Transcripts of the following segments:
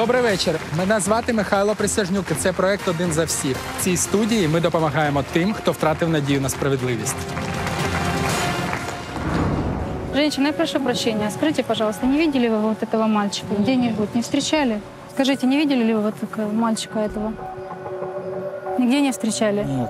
Добрий вечір. Мене звати Михайло Присяжнюк, і це проект «Один за всіх». В цій студії ми допомагаємо тим, хто втратив надію на справедливість. Женщина, я прошу прощения. Скажите, пожалуйста, не видели вы вот этого мальчика где-нибудь? Не встречали? Скажите, не видели ли вы вот такого мальчика этого? Нигде не встречали? Нет.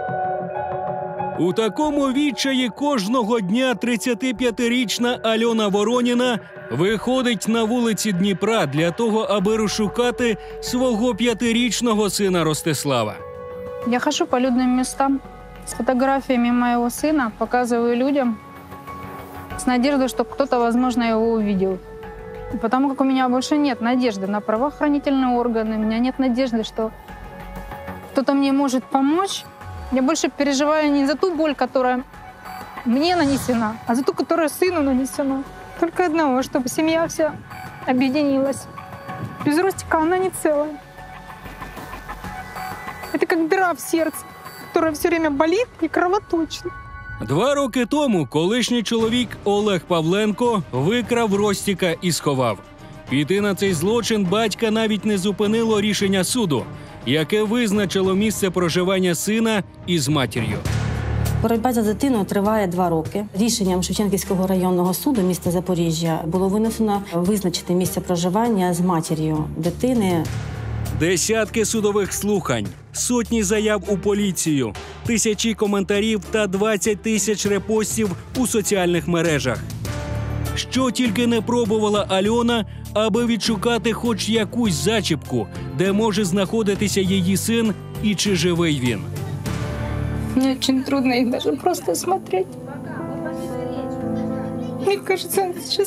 У такому відчаї кожного дня 35-річна Альона Вороніна виходить на вулиці Дніпра для того, аби розшукати свого 5-річного сина Ростислава. Я хожу по людным местам с фотографиями моего сына, показываю людям с надеждой, что кто-то, возможно, его увидел. Потому как у меня больше нет надежды на правоохранительные органы, у меня нет надежды, что кто-то мне может помочь. Я больше переживаю не за ту боль, которая мне нанесена, а за ту, которая сыну нанесена. Только одного, чтобы семья вся объединилась. Без Ростика она не целая. Это как дыра в сердце, которая все время болит и кровоточит. 2 роки тому колишній чоловік Олег Павленко викрав Ростіка і сховав. Піти на цей злочин батька навіть не зупинило рішення суду, яке визначило місце проживання сина із матір'ю. Боротьба за дитину триває 2 роки. Рішенням Шевченківського районного суду міста Запоріжжя було винесено визначити місце проживання з матір'ю дитини. Десятки судових слухань, сотні заяв у поліцію, тисячі коментарів та 20 тисяч репостів у соціальних мережах. Що тільки не пробувала Альона, аби відшукати хоч якусь зачіпку, де може знаходитися її син і чи живий він. Мне очень трудно их даже просто смотреть. Мне кажется, он сейчас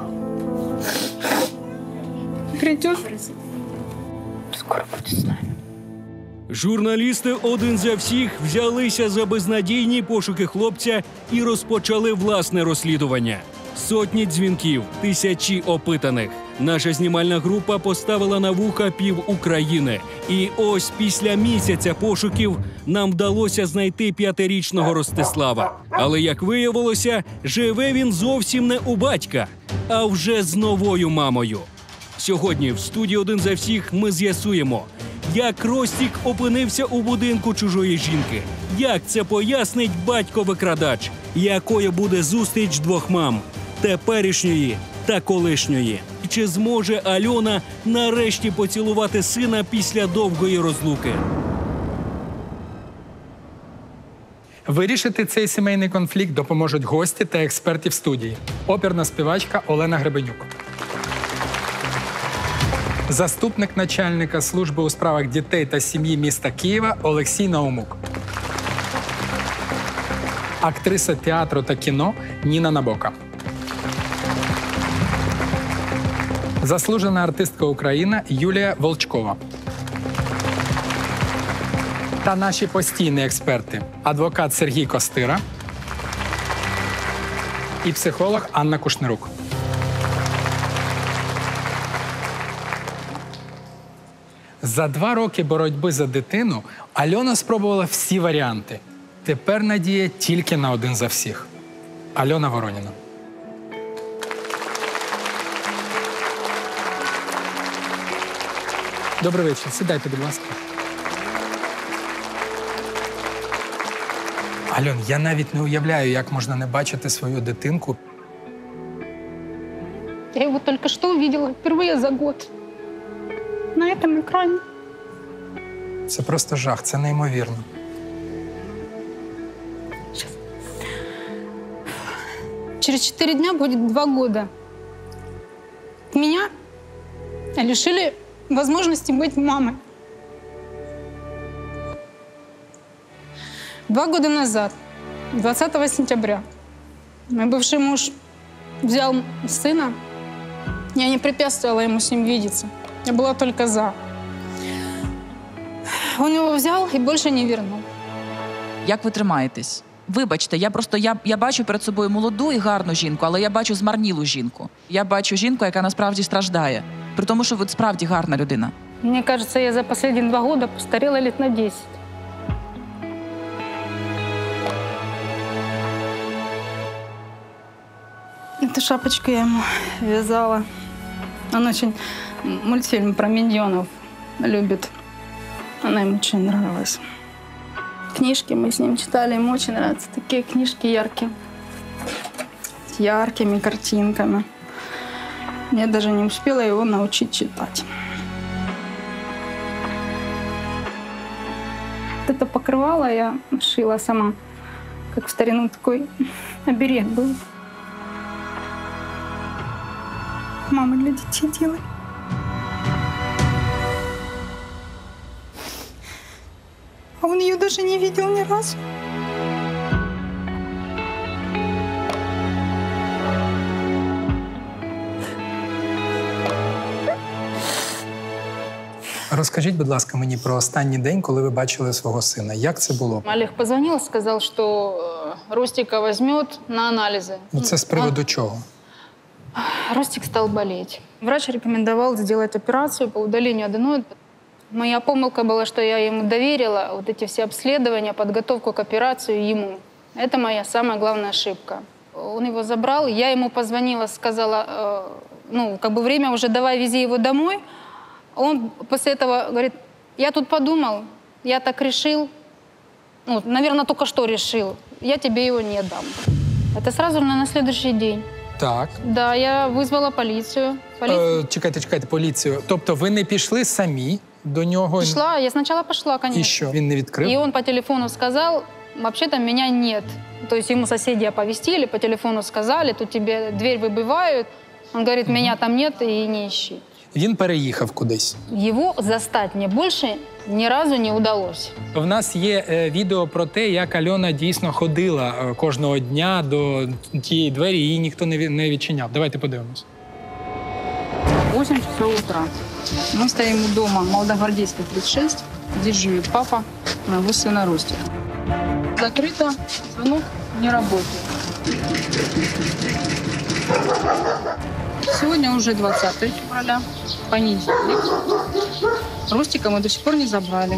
придет. Скоро будет с нами. Журналісти «Один за всіх» взялися за безнадійні пошуки хлопця і розпочали власне розслідування. Сотні дзвінків, тисячі опитаних. Наша знімальна група поставила на вуха пів України. І ось після місяця пошуків нам вдалося знайти 5-річного Ростислава. Але, як виявилося, живе він зовсім не у батька, а вже з новою мамою. Сьогодні в студії «Один за всіх» ми з'ясуємо, як Ростік опинився у будинку чужої жінки, як це пояснить батько-викрадач, якою буде зустріч 2 мам – теперішньої та колишньої. Чи зможе Альона нарешті поцілувати сина після довгої розлуки? Вирішити цей сімейний конфлікт допоможуть гості та експерти в студії. Оперна співачка Олена Гребенюк. Заступник начальника служби у справах дітей та сім'ї міста Києва Олексій Наумук. Актриса театру та кіно Ніна Набока. Заслужена артистка України Юлія Волчкова. Та наші постійні експерти – адвокат Сергій Костира і психолог Анна Кушнирук. За 2 роки боротьби за дитину Альона спробувала всі варіанти. Тепер надія тільки на «Один за всіх». Альона Вороніна. Добрий вечір. Сідайте, будь ласка. Альон, я навіть не уявляю, як можна не бачити свою дитинку. Я его только что увидела впервые за год. На этом экране. Це просто жах, це неймовірно. Через 4 дня будет 2 года. Меня лишили возможности быть мамой. 2 года назад, 20 сентября, мой бывший муж взял сына. Я не препятствовала ему с ним видеться. Я была только за. Он его взял и больше не вернул. Як ви тримаєтесь? Вибачте, я бачу перед собою молоду і гарну жінку, але я бачу змарнілу жінку. Я бачу жінку, яка насправді страждає. При тому, що ви справді гарна людина. Мне кажется, я за последние 2 года постарела лет на 10. Эту шапочку я ему вязала. Он очень Мультфильм про миньонов любит. Она ему очень нравилась. Книжки мы с ним читали, ему очень нравятся. Такие книжки яркие. С яркими картинками. Я даже не успела его научить читать. Это покрывало я шила сама. Как в старину такой оберег был. Мама для детей делает. А он ее даже не видел ни разу. Розкажіть, будь ласка, мені про останній день, коли ви бачили свого сина. Як це було? Олег позвонил, сказал, что Ростика возьмет на анализы. Ну, це з приводу чого? Ростик стал болеть. Врач рекомендовал сделать операцию по удалению аденоида. Моя помылка была, что я ему доверила вот эти все обследования, подготовку к операции ему. Это моя самая главная ошибка. Он его забрал, я ему позвонила, сказала, время уже, давай вези его домой. Он после этого говорит, я тут подумал, я так решил, наверное, только что решил, я тебе его не дам. Это сразу на следующий день. Так. Да, я вызвала полицию. Чекайте, поліцію. Тобто ви не пішли самі до нього? Пошла, я сначала пошла, конечно. І що, він не відкрив? И он по телефону сказал, вообще-то меня нет. То есть ему соседи оповестили, по телефону сказали, тут тебе дверь выбивают. Он говорит, меня там нет и не ищи. Він переїхав кудись. Его застать мне больше ни разу не удалось. В нас є відео про те, як Альона дійсно ходила кожного дня до тієї двері, її ніхто не відчиняв. Давайте подивимось. 8 часов утра. Мы стоим у дома Молодогвардейской, 36. Здесь живет папа моего сына Ростика. Закрыто, звонок не работает. Сегодня уже 20 февраля, понедельник. Ростика мы до сих пор не забрали.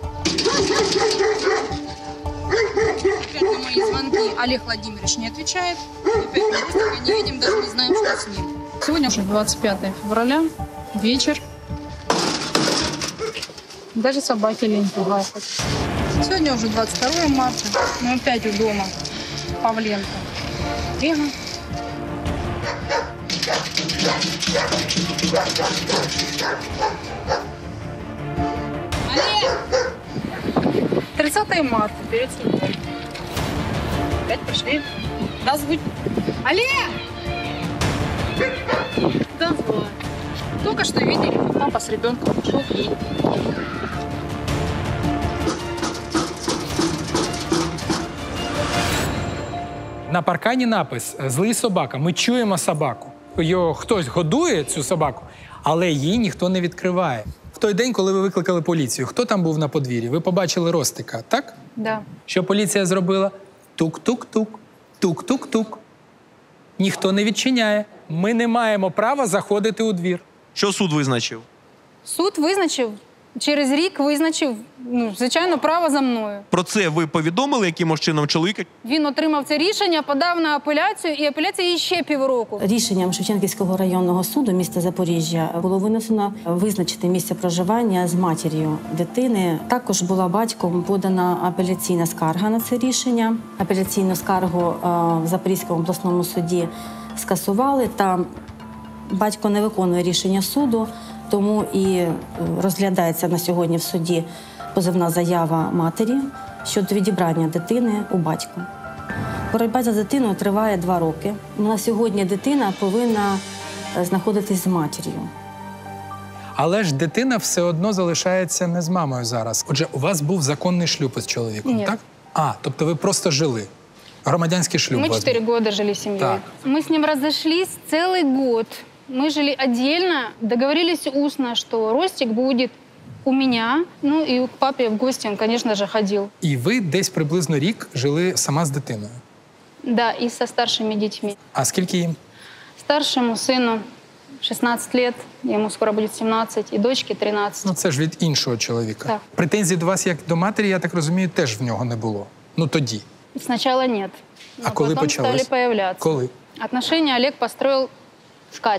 Опять на мои звонки Олег Владимирович не отвечает. Опять мы Ростика не видим, даже не знаем, что с ним. Сегодня уже 25 февраля, вечер. Даже собаки лень пугают. Сегодня уже 22 марта, мы опять у дома Павленко. Бегаем. Олег! 30 марта, перед судьбой. Опять пошли. Дозвуть. Олег! Давай. Только что видели, папа с ребенком ушел в день. На паркані напис «Злий собака». Ми чуємо собаку. Його хтось годує, цю собаку, але її ніхто не відкриває. В той день, коли ви викликали поліцію, хто там був на подвір'ї? Ви побачили Ростика, так? Да. Що поліція зробила? Тук-тук-тук, тук-тук-тук. Ніхто не відчиняє. Ми не маємо права заходити у двір. Що суд визначив? Суд визначив, через рік визначив, звичайно, право за мною. Про це ви повідомили якимось чином чоловіка? Він отримав це рішення, подав на апеляцію, і апеляція ще півроку. Рішенням Шевченківського районного суду міста Запоріжжя було винесено визначити місце проживання з матір'ю дитини. Також була батьком подана апеляційна скарга на це рішення. Апеляційну скаргу в Запорізькому обласному суді скасували, та батько не виконує рішення суду, тому і розглядається на сьогодні в суді позовна заява матері щодо відібрання дитини у батька. Боротьба за дитину триває 2 роки. На сьогодні дитина повинна знаходитись з матір'ю. Але ж дитина все одно залишається не з мамою зараз. Отже, у вас був законний шлюб із чоловіком, Ні. так? Тобто ви просто жили. Громадянський шлюб. Мы у вас 4 був. года жили семьей. Так. Мы с ним разошлись целый год. Мы жили отдельно, договорились устно, что Ростик будет у меня. И к папе в гости он, конечно же, ходил. І ви десь приблизно рік жили сама з дитиною. Да, и со старшими детьми. А скільки їм? Старшему сыну 16 лет, ему скоро будет 17, и дочке 13. Ну, це ж від іншого чоловіка. Так. Претензій до вас як до матері, я так розумію, теж в нього не було. Тоді. Сначала нет. А коли потом почалось? стали появляться. Коли? Отношения Олег построил с Катей.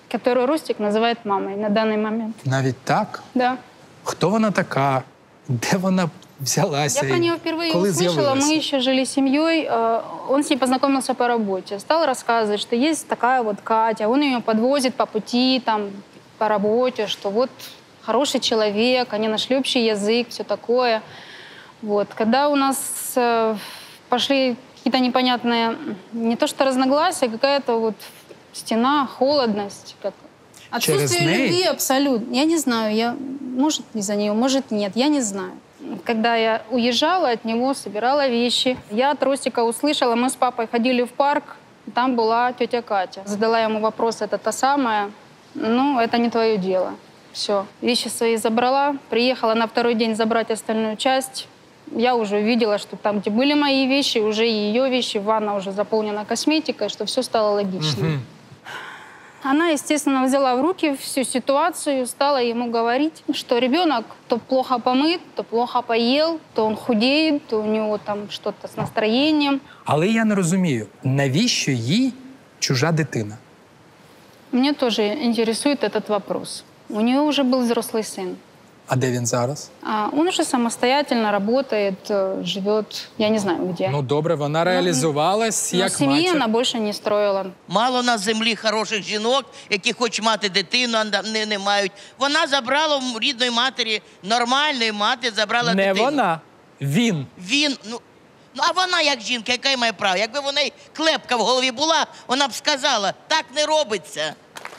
которую Ростик называет мамой на данный момент. Навіть так? Да. Хто вона така? Де вона взялася? Я про і нее впервые коли услышала. з'явилася? Мы еще жили семьей. Он с ней познакомился по работе. Стал рассказывать, что есть такая вот Катя. Он ее подвозит по пути, там, по работе, что вот хороший человек, они нашли общий язык, все такое. Вот. Когда у нас пошли какие-то непонятные, не то что разногласия, какая-то вот стена, холодность. Отсутствие любви абсолютно. Я не знаю, может из-за нее, может нет, я не знаю. Когда я уезжала от него, собирала вещи, я от Ростика услышала, мы с папой ходили в парк, там была тетя Катя. Задала ему вопрос, это та самая? Ну, это не твое дело. Все. Вещи свои забрала, приехала на второй день забрать остальную часть. Я уже увидела, что там, где были мои вещи, уже и ее вещи, ванна уже заполнена косметикой, что все стало логичным. Она, естественно, взяла в руки всю ситуацию, стала ему говорить, что ребенок то плохо помыт, то плохо поел, то он худеет, то у него там что-то с настроением. Але я не розумію, навіщо їй чужа дитина? Меня тоже интересует этот вопрос. У нее уже был взрослый сын. А де він зараз? Он уже самостоятельно работает, живет, я не знаю где. Ну добре, вона реалізувалась Но як семьи матір. она больше не строила. Мало на землі хороших жінок, які хочуть мати дитину, а не мають. Вона забрала у рідної матері, нормальної матері, забрала Не дитину. вона, він. Він, ну а вона як жінка, яка має право? Якби в неї клепка в голові була, вона б сказала, так не робиться.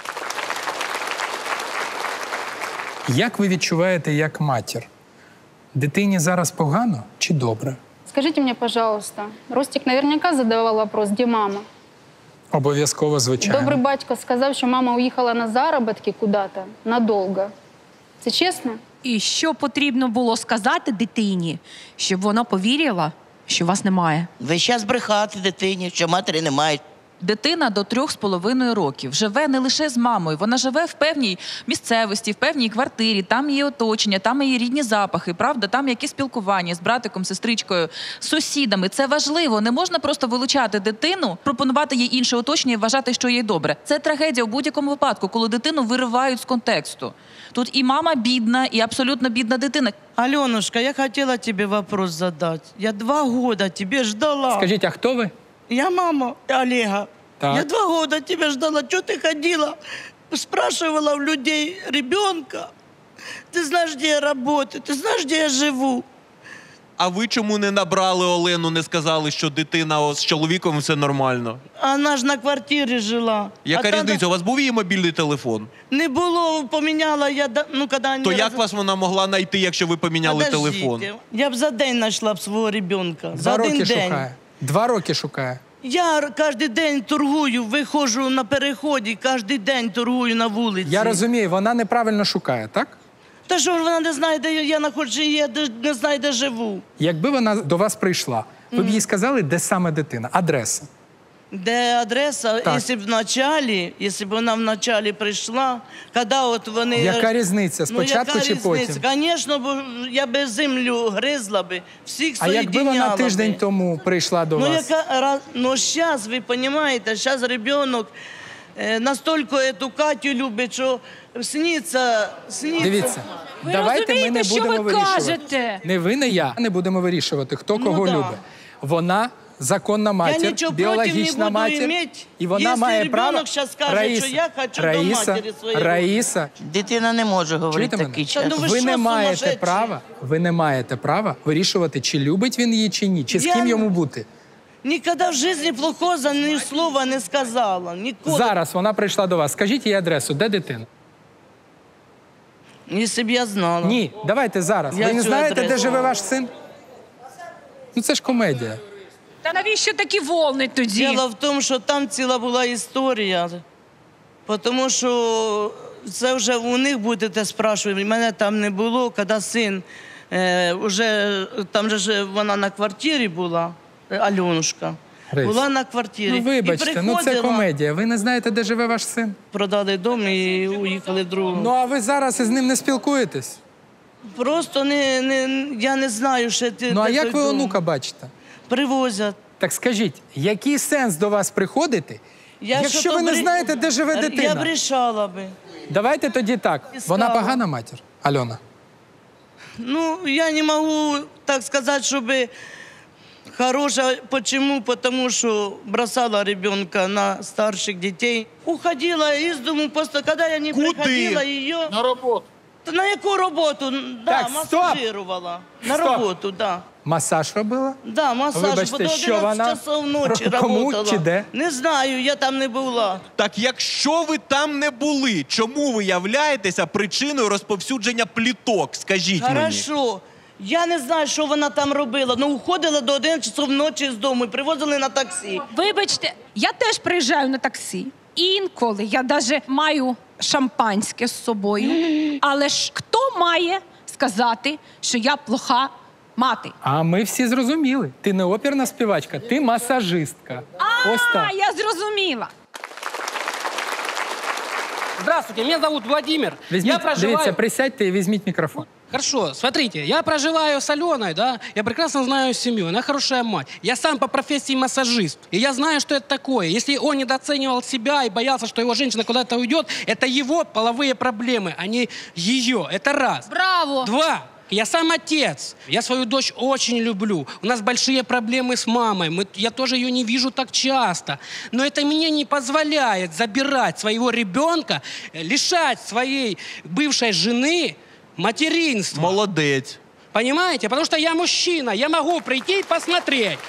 Як ви відчуваєте як матір? Дитині зараз погано чи добре? Скажите мне, пожалуйста, Ростик наверняка задавал вопрос, где мама? Обов'язково, звичайно. Добрий батько сказав, що мама уїхала на заробітки куди-то надовго. Це чесно? І що потрібно було сказати дитині, щоб вона повірила, що вас немає? Весь час брехати дитині, що матері немає. Дитина до 3,5 років живе не лише з мамою, вона живе в певній місцевості, в певній квартирі, там її оточення, там її рідні запахи, правда? Там якісь спілкування з братиком, сестричкою, з сусідами. Це важливо. Не можна просто вилучати дитину, пропонувати їй інше оточення і вважати, що їй добре. Це трагедія у будь-якому випадку, коли дитину виривають з контексту. Тут і мама бідна, і абсолютно бідна дитина. Аленушка, я хотела тебе вопрос задать. Я 2 года тебе ждала. Скажіть, а хто ви? Я мама Олега. Так. Я 2 года тебя ждала. Чего ты ходила? Спрашивала у людей ребенка. Ты знаешь, где я работаю? Ты знаешь, где я живу? А ви чому не набрали Олену, не сказали, що дитина з чоловіком все нормально? Она ж на квартирі жила. Яка А та- різниця? У вас був її мобільний телефон? Не було, поміняла я, когда они... То як вас вона могла знайти, якщо ви поміняли Подождите. телефон? Я б за день знайшла б свого ребенка. 2 За один роки день. шукає. 2 роки шукає. Я кожен день торгую, виходжу на переході, кожен день торгую на вулиці. Я розумію, вона неправильно шукає, так? Та що ж вона не знає, де я знаходжусь, я не знаю, де живу. Якби вона до вас прийшла, ви б їй сказали, де саме дитина, адреса. Де адреса, Так. якщо б вона вначалі прийшла, коли от вони... Яка різниця, спочатку чи потім? Звісно, бо я би землю гризла би, всіх А якби вона соєдиняла тиждень би. тому прийшла до вас? Ну, зараз, ви розумієте, зараз ребенок настільки цю Катю любить, що сниться. Дивіться, Ви давайте ми не розумієте, що будемо ви вирішувати. кажете? Не ви, не я. Не будемо вирішувати, хто кого да. любить. Вона законна матір, нічого біологічна проти не буду матір. іметь, І вона якщо має ребенок право... щас скаже, що я хочу до матері своєї. Раїса, Дитина не може говорити чуєте мене? такий час. Ну, ви Ви що, не маєте сумасшедші? права, ви не маєте права вирішувати, чи любить він її, чи ні, чи з Я- ким йому бути. Ніколи в житті плохого ні слова не сказала. Ніколи. Зараз вона прийшла до вас. Скажіть їй адресу, де дитина? Якщо б я знала. Ні, давайте зараз. Я Ви не цю знаєте, де адресу. живе ваш син? Ну це ж комедія. Та навіщо такі волни тоді? Діло в тому, що там ціла була історія. Тому що це вже у них будете спрашувати. Мене там не було, коли син, там же ж вона на квартирі була, Альонушка. Грись. Була на квартирі. Ну вибачте, І ну це приходила, комедія. Ви не знаєте, де живе ваш син? продали дом і уїхали в другу. Ну а ви зараз із ним не спілкуєтесь? Просто я не знаю, що ти. Ну а де як той ви дом. онука бачите? Привозять. Так скажіть, який сенс до вас приходити, Якщо ви не знаєте, де живе Я дитина. б рішала би. Давайте тоді так. Вона Іскала. погана матір, Альона? Ну, я не могу так сказать, чтобы хорошая. Почему? Потому что бросала ребенка на старших детей. Уходила из дому просто, когда я не Куди? приходила ее. На роботу. На яку роботу? Да, Так, стоп! масажировала. На Стоп! роботу, да. Масаж робила? Да, масаж. Вибачте, Бо до що 11 вона? часов ночі Кому работала. чи де? Не знаю, я там не була. Так якщо ви там не були, чому ви являєтеся причиною розповсюдження пліток? Скажіть мені. Хорошо. Я не знаю, що вона там робила. Ну, уходила до 11 часов ночі з дому і привозили на таксі. Вибачте, я теж приїжджаю на таксі. Інколи я навіть маю шампанське з собою. Але ж хто має сказати, що я плоха мати? А ми всі зрозуміли. Ти не оперна співачка, ти масажистка. Ось так. Я зрозуміла. Здравствуйте, меня зовут Владимир. Візьміть, Я проживаю... дивіться, присядьте і візьміть мікрофон. Хорошо, смотрите, я проживаю с Аленой, да, я прекрасно знаю семью, она хорошая мать. Я сам по профессии массажист, и я знаю, что это такое. Если он недооценивал себя и боялся, что его женщина куда-то уйдет, это его половые проблемы, а не ее. Это раз. Браво! Два. Я сам отец. Я свою дочь очень люблю. У нас большие проблемы с мамой. Я тоже ее не вижу так часто. Но это мне не позволяет забирать своего ребенка, лишать своей бывшей жены материнства. Молодець. Понимаете? Потому что я мужчина. Я могу прийти и посмотреть.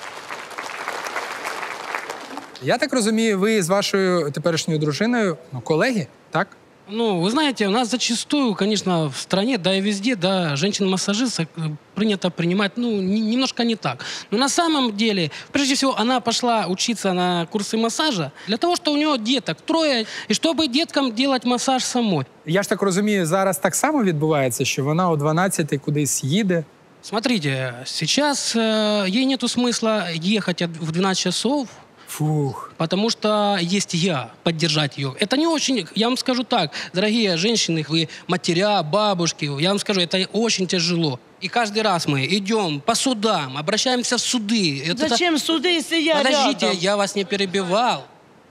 Я так розумію, ви з вашою теперішньою дружиною, колеги, так? Ну, вы знаете, у нас зачастую, конечно, в стране, да и везде, да, женщин-массажисток принято принимать, ну, немножко не так. Но на самом деле, прежде всего, она пошла учиться на курсы массажа для того, что у нее деток 3, и чтобы деткам делать массаж самой. Я ж так розумію, зараз так само відбувається, що вона о 12-й кудись їде. Смотрите, сейчас ей нету смысла ехать в 12 часов, Фух. потому что есть я, поддержать ее. Это не очень, я вам скажу так, дорогие женщины, вы матеря, бабушки, я вам скажу, это очень тяжело. И каждый раз мы идем по судам, обращаемся в суды. Зачем суди, если я Подождите, рядом? я вас не перебивал.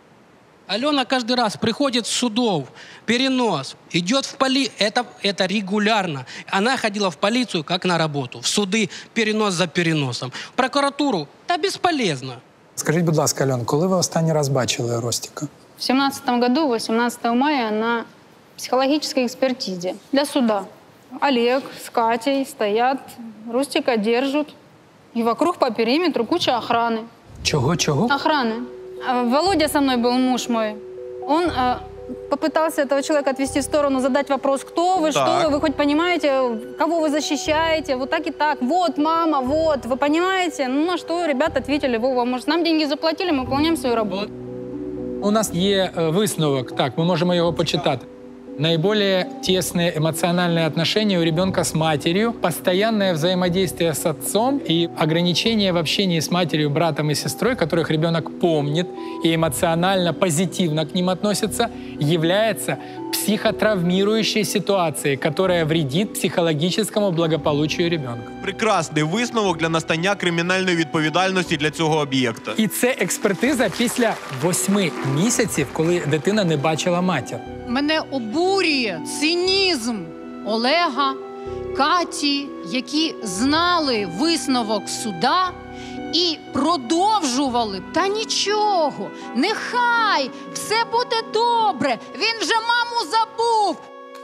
Алена каждый раз приходит с судов, перенос, идет в полицию. Это регулярно. Она ходила в полицию как на работу. В суды перенос за переносом. В прокуратуру. Да бесполезно. Скажіть, будь ласка, Альон, коли ви останній раз бачили Ростіка? В 2017 году, 18 мая, на психологической экспертизе для суда. Олег с Катей стоят, Рустика держат. И вокруг по периметру куча охраны. Чого? Охраны. Володя со мной был, муж мой. Он попытался этого человека отвести в сторону, задать вопрос, кто вы, что вы хоть понимаете, кого вы защищаете, вот так и так. Вот, мама, вот, вы понимаете? Ну, на что ребята ответили, Вова, может, нам деньги заплатили, мы выполняем свою работу. У нас є висновок, так, ми можемо його почитати. Наиболее тесные эмоциональные отношения у ребенка с матерью, постоянное взаимодействие с отцом и ограничения в общении с матерью, братом и сестрой, которых ребенок помнит и эмоционально позитивно к ним относится, является психотравмирующей ситуацией, которая вредит психологическому благополучию ребенка. Прекрасний висновок для настання кримінальної відповідальності для цього об'єкта. І це експертиза після 8 місяців, коли дитина не бачила матір. Мене обурює цинізм Олега, Каті, які знали висновок суда і продовжували. Та нічого, нехай, все буде добре, він вже маму забув.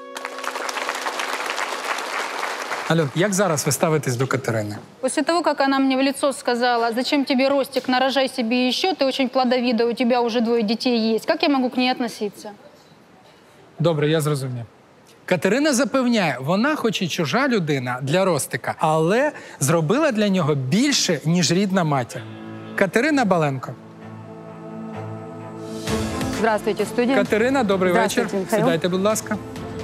Альон, як зараз ви ставитесь до Катерини? После того, как она мне в лицо сказала, зачем тебе, Ростик, нарожай себе еще, ты очень плодовитая, у тебя уже 2 детей есть, как я могу к ней относиться? Добре, я зрозумів. Катерина запевняє, вона хоч і чужа людина для Ростика, але зробила для нього більше, ніж рідна матір. Катерина Баленко. Здравствуйте, студія. Катерина, добрий вечір. Михайло. Сідайте, будь ласка.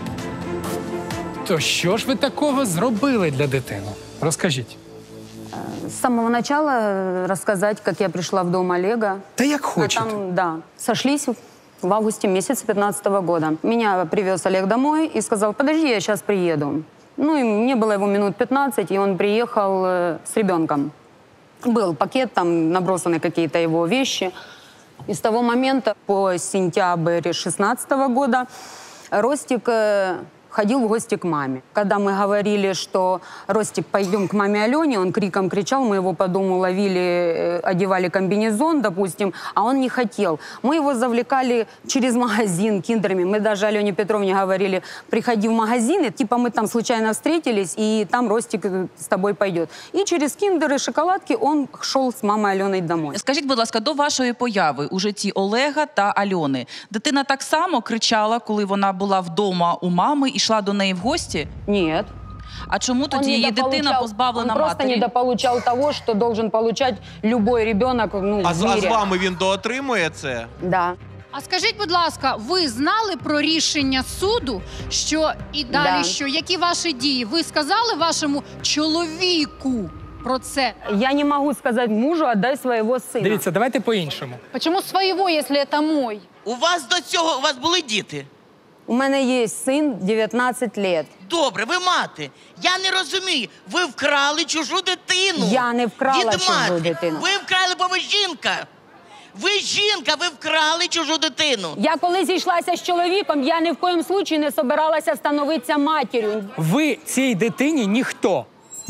То що ж ви такого зробили для дитини? Розкажіть. С самого начала рассказать, как я пришла в дом Олега. Да як хочете. Там, да, сошлись в августе месяце 2015 года. Меня привез Олег домой и сказал, подожди, я сейчас приеду. Ну, и мне было его минут 15, и он приехал с ребенком. Был пакет, там набросаны какие-то его вещи. И с того момента по сентябрь 2016 года Ростик ходил в гости к маме. Когда мы говорили, что Ростик, пойдем к маме Алене, он криком кричал, мы его по дому ловили, одевали комбинезон, допустим, а он не хотел. Мы его завлекали через магазин киндерами. Мы даже Алене Петровне говорили, приходи в магазин, и, типа мы там случайно встретились, и там Ростик с тобой пойдет. И через киндеры, шоколадки он шел с мамой Аленой домой. Скажіть, будь ласка, до вашої появи у житті Олега та Альони дитина так само кричала, коли вона була вдома у мами і йшла до неї в гості? Нет. А чому тоді її дитина позбавлена матері? Он просто недополучал того, что должен получать любой ребенок в мире. А з вами він доотримує це? Да. А скажіть, будь ласка, ви знали про рішення суду, що і далі Да. що? Які ваші дії? Ви сказали вашому чоловіку про це? Я не могу сказать мужу, отдай своего сына. Дивіться, давайте по-іншому. Чому своєго, якщо це мой? У вас до цього, у вас були діти? У мене є син 19 лет. Добре, ви мати. Я не розумію. Ви вкрали чужу дитину. Я не вкрала Від чужу мати. дитину. Ви вкрали, бо ви жінка. Ви жінка, ви вкрали чужу дитину. Я коли зійшлася з чоловіком, я ні в коєму случаю не собиралася становитися матір'ю. Ви цій дитині ніхто.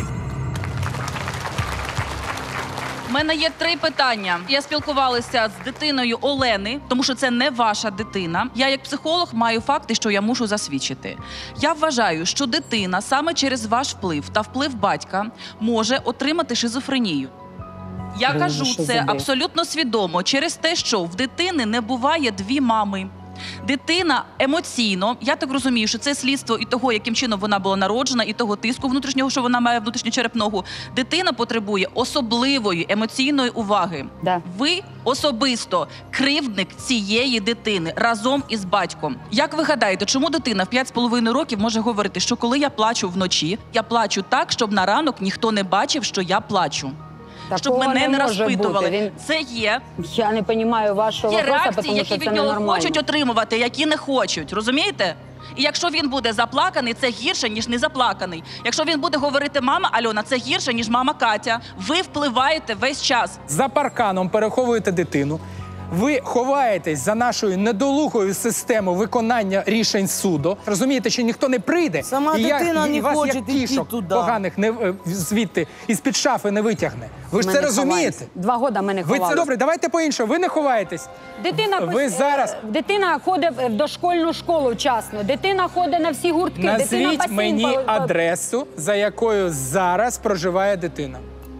У мене є 3 питання. Я спілкувалася з дитиною Олени, тому що це не ваша дитина. Я як психолог маю факти, що я мушу засвідчити. Я вважаю, що дитина саме через ваш вплив та вплив батька може отримати шизофренію. Я кажу це абсолютно свідомо через те, що в дитини не буває 2 мами. Дитина емоційно, я так розумію, що це слідство і того, яким чином вона була народжена, і того тиску внутрішнього, що вона має внутрішньочерепного. Дитина потребує особливої емоційної уваги. Да. Ви особисто кривдник цієї дитини разом із батьком. Як ви гадаєте, чому дитина в 5,5 років може говорити, що коли я плачу вночі, я плачу так, щоб на ранок ніхто не бачив, що я плачу? Щоб мене не розпитували. Це є. Я не розумію вашого Є вопроса, реакції, тому які що від це нього ненормально. хочуть отримувати, які не хочуть. Розумієте? І якщо він буде заплаканий, це гірше, ніж не заплаканий. Якщо він буде говорити «мама Альона», це гірше, ніж «мама Катя». Ви впливаєте весь час. За парканом переховуєте дитину. Ви ховаєтесь за нашою недолугою системою виконання рішень суду. Розумієте, що ніхто не прийде. Сама дитина не вас, хоче як йти кішок туди. поганих звідти із-під шафи не витягне. Ви ж Ми це не розумієте? ховаємося. 2 роки ми не Ви ховалися. це добре, давайте по-іншому. Ви не ховаєтесь. Дитина ходить в дошкільну школу вчасно. Дитина ходить на всі гуртки. Дитина Назвіть басейн мені адресу, за якою зараз проживає дитина.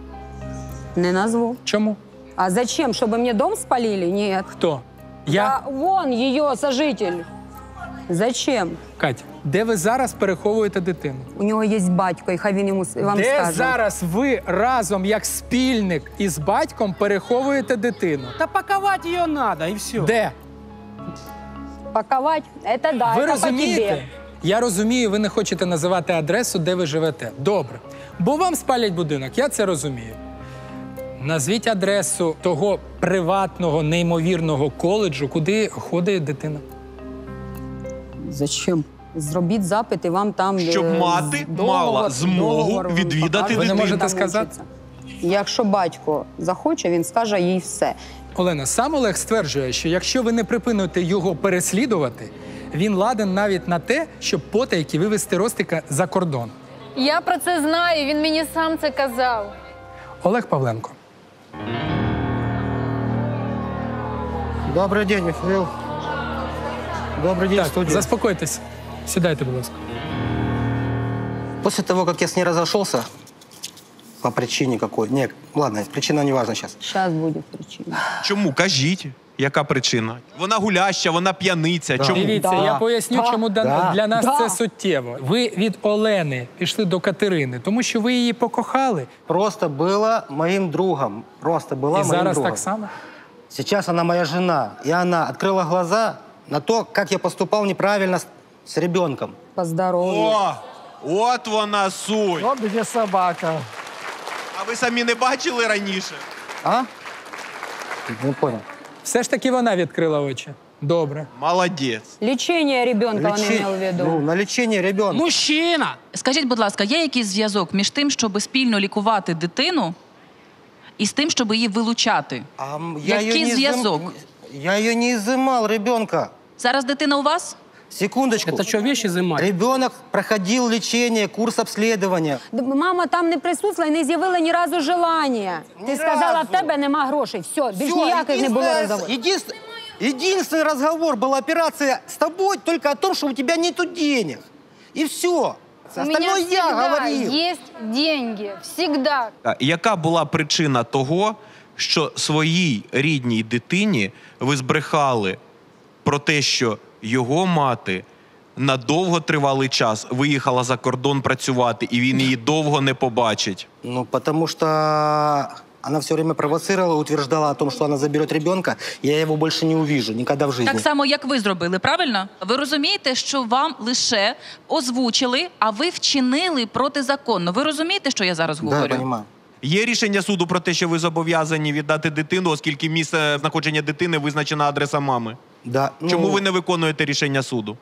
Не назву. Чому? А зачем? Чтобы мне дом спалили? Нет. Хто? Я? Вон ее сожитель. Зачем? Катя, де ви зараз переховуєте дитину? У нього є батько, і хай він йому вам де скаже. зараз ви разом, як спільник із батьком, переховуєте дитину? Да паковать ее надо, и все. Де? Паковать? Это да, Ви это по розумієте? тебе. Я розумію, ви не хочете називати адресу, де ви живете. Добре. Бо вам спалять будинок, я це розумію. Назвіть адресу того приватного, неймовірного коледжу, куди ходить дитина. Зачем? Зробіть запит і вам там... Щоб мати мала змогу відвідати Ви не дитину. можете сказати? Якщо батько захоче, він скаже їй все. Олена, сам Олег стверджує, що якщо ви не припините його переслідувати, він ладен навіть на те, щоб потайки вивезти Ростика за кордон. Я про це знаю, він мені сам це казав. Олег Павленко. Добрый день, Михаил. Добрый день, Так, студия. заспокойтесь. Сідайте, будь ласка. После того, как я с ней разошелся, по причине какой... Нет, ладно, причина не важна сейчас. Зараз буде причина. Чому? Кажіть. Яка причина? Вона гуляща, вона п'яниця. Да. Чому? Дивіться, я поясню, чому для нас Да. це суттєво. Ви від Олени пішли до Катерини, тому що ви її покохали. Просто была моим другом. Просто была І моим зараз другом. так само? Сейчас она моя жена. И она открыла глаза на то, как я поступал неправильно с ребенком. По здоров'ю. О, от вона суть. Вот где собака. А ви самі не бачили раніше? А? Не понял. Все ж таки вона відкрила очі. Добре. Молодець. Лічення ребенка він мав в виду. Ну, на лечение ребенка. Мужчина! Скажіть, будь ласка, є якийсь зв'язок між тим, щоб спільно лікувати дитину, і з тим, щоб її вилучати? Я Який её не зв'язок? Я ее не изымал, ребенка. Зараз дитина у вас? Секундочку. Это что, вещи изымать? Ребенок проходил лечение, курс обследования. Мама там не присутствувала і не з'явила ні разу желання. Ти сказала, разу. в тебе нема грошей. Все, більш Всё, ніяких не було единственное- розговорів. Единственный разговор была операция с тобой только о том, что у тебя нету денег. И все. У меня Остальное я всегда говорил. есть деньги. Всегда. Яка була причина того, що своїй рідній дитині ви збрехали про те, що його мати на довготривалий час виїхала за кордон працювати, і він її довго не побачить? Ну, потому что она все время провоцировала, утверждала о том, что она заберет ребенка, и я его больше не увижу никогда в жизни. Так само, як ви зробили, правильно? Ви розумієте, що вам лише озвучили, а ви вчинили протизаконно. Ви розумієте, що я зараз Да, я говорю? понимаю. Є рішення суду про те, що ви зобов'язані віддати дитину, оскільки місце знаходження дитини визначена адреса мами? Да. Чому ви не виконуєте рішення суду?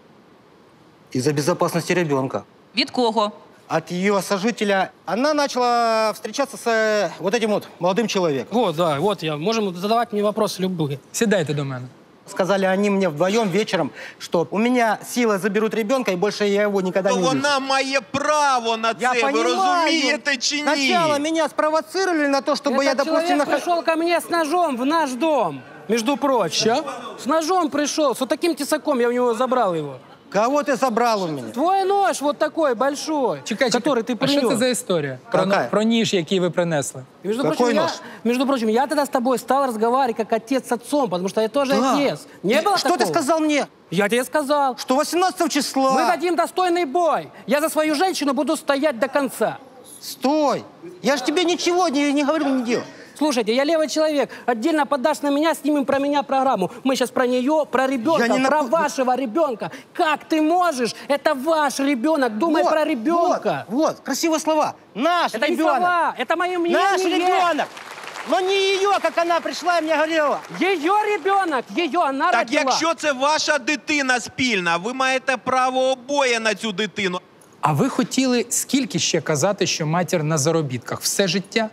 Из-за безопасности ребенка. Від кого? От ее сожителя. Она начала встречаться с вот этим вот молодым человеком. Вот, да, вот я. Можем задавать мне вопросы любые. Сідайте до мене. Сказали они мне вдвоем вечером, что у меня силой заберут ребенка, и больше я его никогда То не увижу. вона має право на Я це, ви понимаю. розумієте чи ні? Сначала меня спровоцировали на то, чтобы я, Этот допустим, человек пришел ко мне с ножом в наш дом, между прочим. Що? С ножом пришел, с вот таким тесаком, я у него забрал его. Кого ты забрал у меня? Твой нож вот такой большой, который ты а що це принес. за історія? Про, Какая? про ніж, який ви принесли. И, между Какой прочим, нож? между прочим, я тогда с тобой стал разговаривать как отец с отцом, потому что я тоже Да. отец. Не было Что такого? ты сказал мне? Я тебе сказал. Что 18 числа... Мы дадим достойный бой. Я за свою женщину буду стоять до конца. Стой! Я же тебе ничего не говорю, не делал. Слушайте, я левый человек. Отдельно подашь на меня, снимем про меня программу. Мы сейчас про нее, про ребенка, Я не про напу- вашего ребенка. Как ты можешь? Это ваш ребенок. Думай Вот, про ребенка. Вот, красивые слова. Наш Это не ребенок. слова, это мое мнение. Наш ребенок. Но не ее, как она пришла и мне говорила. Ее ребенок, ее она Так родила. якщо це ваша дитина спільна, ви маєте право обоє на цю дитину. А ви хотіли скільки ще казати, що матір на заробітках? Все життя?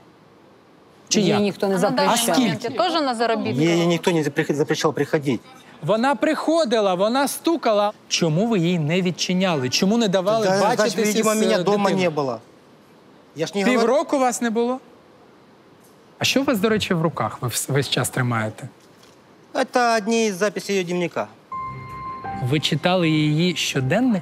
Чи Її як? ніхто не На запрещав. данный момент скільки? тоже на заработке. Ей никто не запрещал приходить. Вона приходила, вона стукала. Чому ви їй не відчиняли? Чому не давали Да, значит, бачитися видимо, з меня дома дитиною? не было. Я ж не говорю. Півроку вас не було? А що у вас, до речі, в руках ви весь час тримаєте? Это одни из записей ее дневника. Ви читали її щоденник?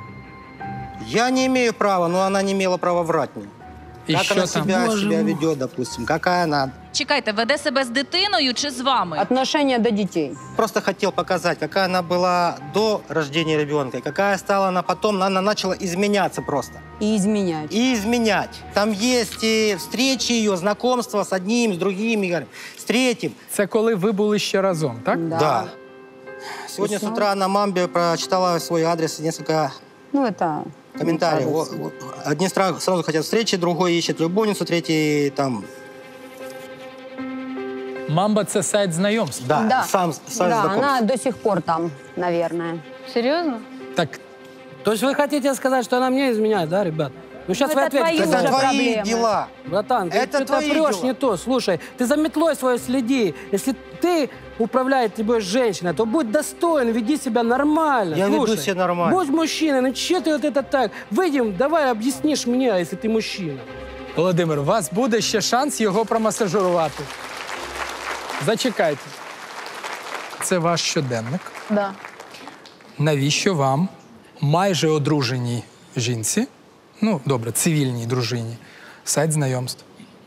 Я не имею права, но она не имела права врать мне. И как что она там? себя ведет, допустим, какая она. Чекайте, веде себе з дитиною чи з вами? Отношения до детей. Просто хотел показать, какая она была до рождения ребенка, и какая стала она потом. Она начала изменяться просто. И изменять. И изменять. Там есть и встречи ее, знакомства с одним, с другим, с третьим. Це коли ви були ще разом, так? Да. Сегодня с утра на Мамбе прочитала свой адрес, несколько Ну, это... комментариев. Одни сразу хотят встречи, другой ищет любовницу, третий там... Мамба – це сайт знайомств. Да, Да, сам сайт да, знакомств. она до сих пор там, наверное. Серьезно? Так, То есть вы хотите сказать, что она мне изменяет, да, ребят? Ну сейчас Ну, вы это ответите. твои Это уже твои проблемы. дела. Братан, ты Это что-то твои прешь дела. не то. Слушай, ты за метлой своей следи. Если ты управляет тобой женщина, то будь достоин, веди себя нормально. Я веду Слушай, себя нормально. Будь мужчиной, ну что ты вот это так? Выйдем, давай объяснишь мне, если ты мужчина. Володимир, у вас буде ще шанс його промасажирувати. Зачекайте. Це ваш щоденник. Да. Навіщо вам, майже одруженій жінці, ну, добре, цивільній дружині, сайт знайомств?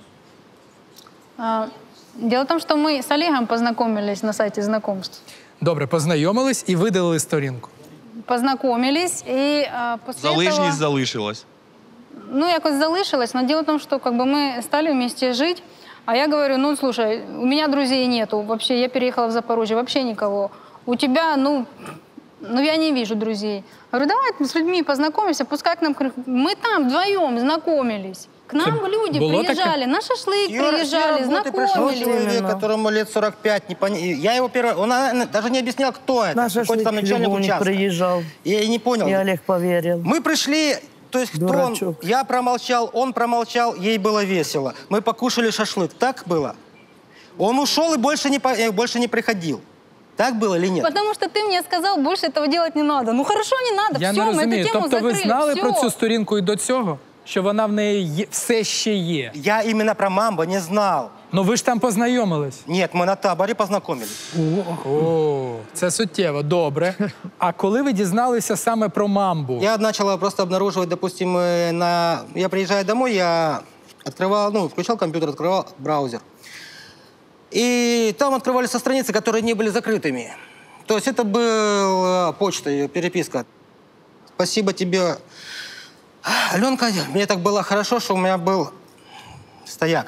Дело в том, что мы с Олегом познакомились на сайте знакомств. Добре, познайомились і видалили сторінку. Познакомились, и после Залежність этого... залишилась. Ну, якось залишилось, но дело в том, что как бы мы стали вместе жить, а я говорю, ну, слушай, у меня друзей нету, вообще, я переехала в Запорожье, вообще никого. У тебя, ну, я не вижу друзей. Говорю, давай с людьми познакомимся, пускай к нам... Мы там вдвоем знакомились. К нам люди было приезжали, такое? на шашлык С приезжали, работы пришел знакомились. человек, которому лет 45, я его первый... Он даже не объяснял, кто это. Какой-то там начальник участка. приезжал. Я и не понял. И Олег поверил. Мы пришли, то есть кто он? Дурачок. Я промолчал, он промолчал, ей было весело. Мы покушали шашлык, так было? Он ушел и больше не приходил. Так было или нет? Потому что ты мне сказал, больше этого делать не надо. Ну хорошо, не надо, Я все, не мы розумію. эту тему Тобто ви закрыли, знали всё. про цю сторінку і до цього? Що вона в неї все ще є? Я именно про Мамбо не знал. Ну ви ж там познайомились. Нет, мы на таборе познакомились. О, це суттєво, добре. А коли ви дізналися саме про Мамбу? Я начал просто обнаруживать, допустим, я приезжаю домой, я открывал, включал компьютер, открывал браузер. И там открывались страницы, которые не были закрытыми. То есть это была почта, переписка. Спасибо тебе, Аленка. Мне так было хорошо, что у меня был стояк.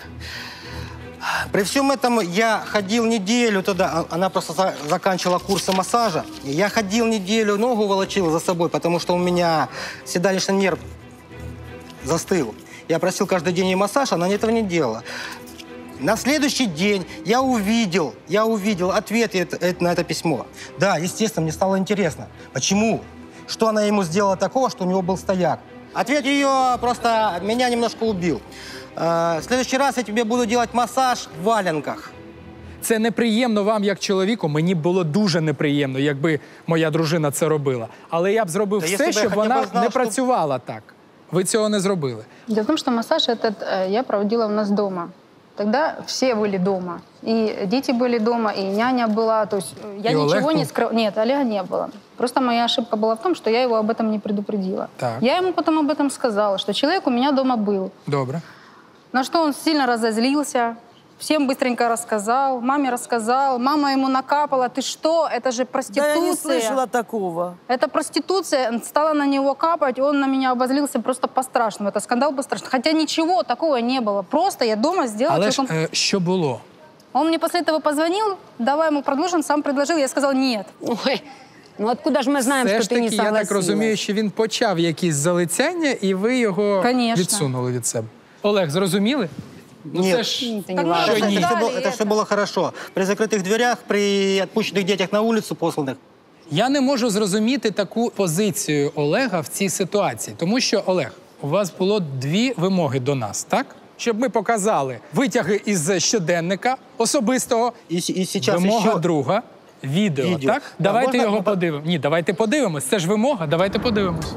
При всем этом я ходил неделю туда, она просто заканчивала курсы массажа. Я ходил неделю, ногу волочил за собой, потому что у меня седалищный нерв застыл. Я просил каждый день ей массаж, она этого не делала. На следующий день я увидел ответ на это письмо. Да, естественно, мне стало интересно. Почему? Что она ему сделала такого, что у него был стояк? Ответ ее просто меня немножко убил. В следующий раз я тебе буду делать массаж в валенках. Це неприємно вам, як чоловіку. Мені б було дуже неприємно, якби моя дружина це робила. Але я б зробив Та все, якщо б я щоб хоча б вона знав, не що- працювала так. Ви цього не зробили. Дело в том, что массаж этот я проводила у нас дома. Тогда все были дома. И дети были дома, и няня была. То есть я И Олег ничего не был? скрывала. Нет, Олега не было. Просто моя ошибка была в том, что я его об этом не предупредила. Так. Я ему потом об этом сказала, что человек у меня дома был. Добре. На что он сильно разозлился, всем быстренько рассказал, маме рассказал, мама ему накапала, ты что, это же проституция. Да я не слышала такого. Это проституция, стала на него капать, он на меня обозлился просто по-страшному. Это скандал по-страшному. Хотя ничего такого не было. Просто я дома сделала... Але ж человеком- що було? Он мне после этого позвонил, давай ему продолжим, сам предложил, я сказала нет. Ой, ну откуда же мы знаем, Все что ж ты не таки, я согласилась? так розумію, що він почав якісь залицяння, і ви його Конечно. відсунули від себе. Олег, зрозуміли? Ну, Нет. це ж Ты не Так важно. що ні. Это все было хорошо. При закрытых дверях, при отпущенных детях на улицу посланных. Я не можу зрозуміти таку позицію Олега в цій ситуації. Тому що, Олег, у вас було дві вимоги до нас, так? Щоб ми показали витяги із щоденника особистого, И сейчас вимога еще... друга, відео, Відео. так? Да, Давайте можна? його подивимось. Ні, давайте подивимось. Це ж вимога, давайте подивимось.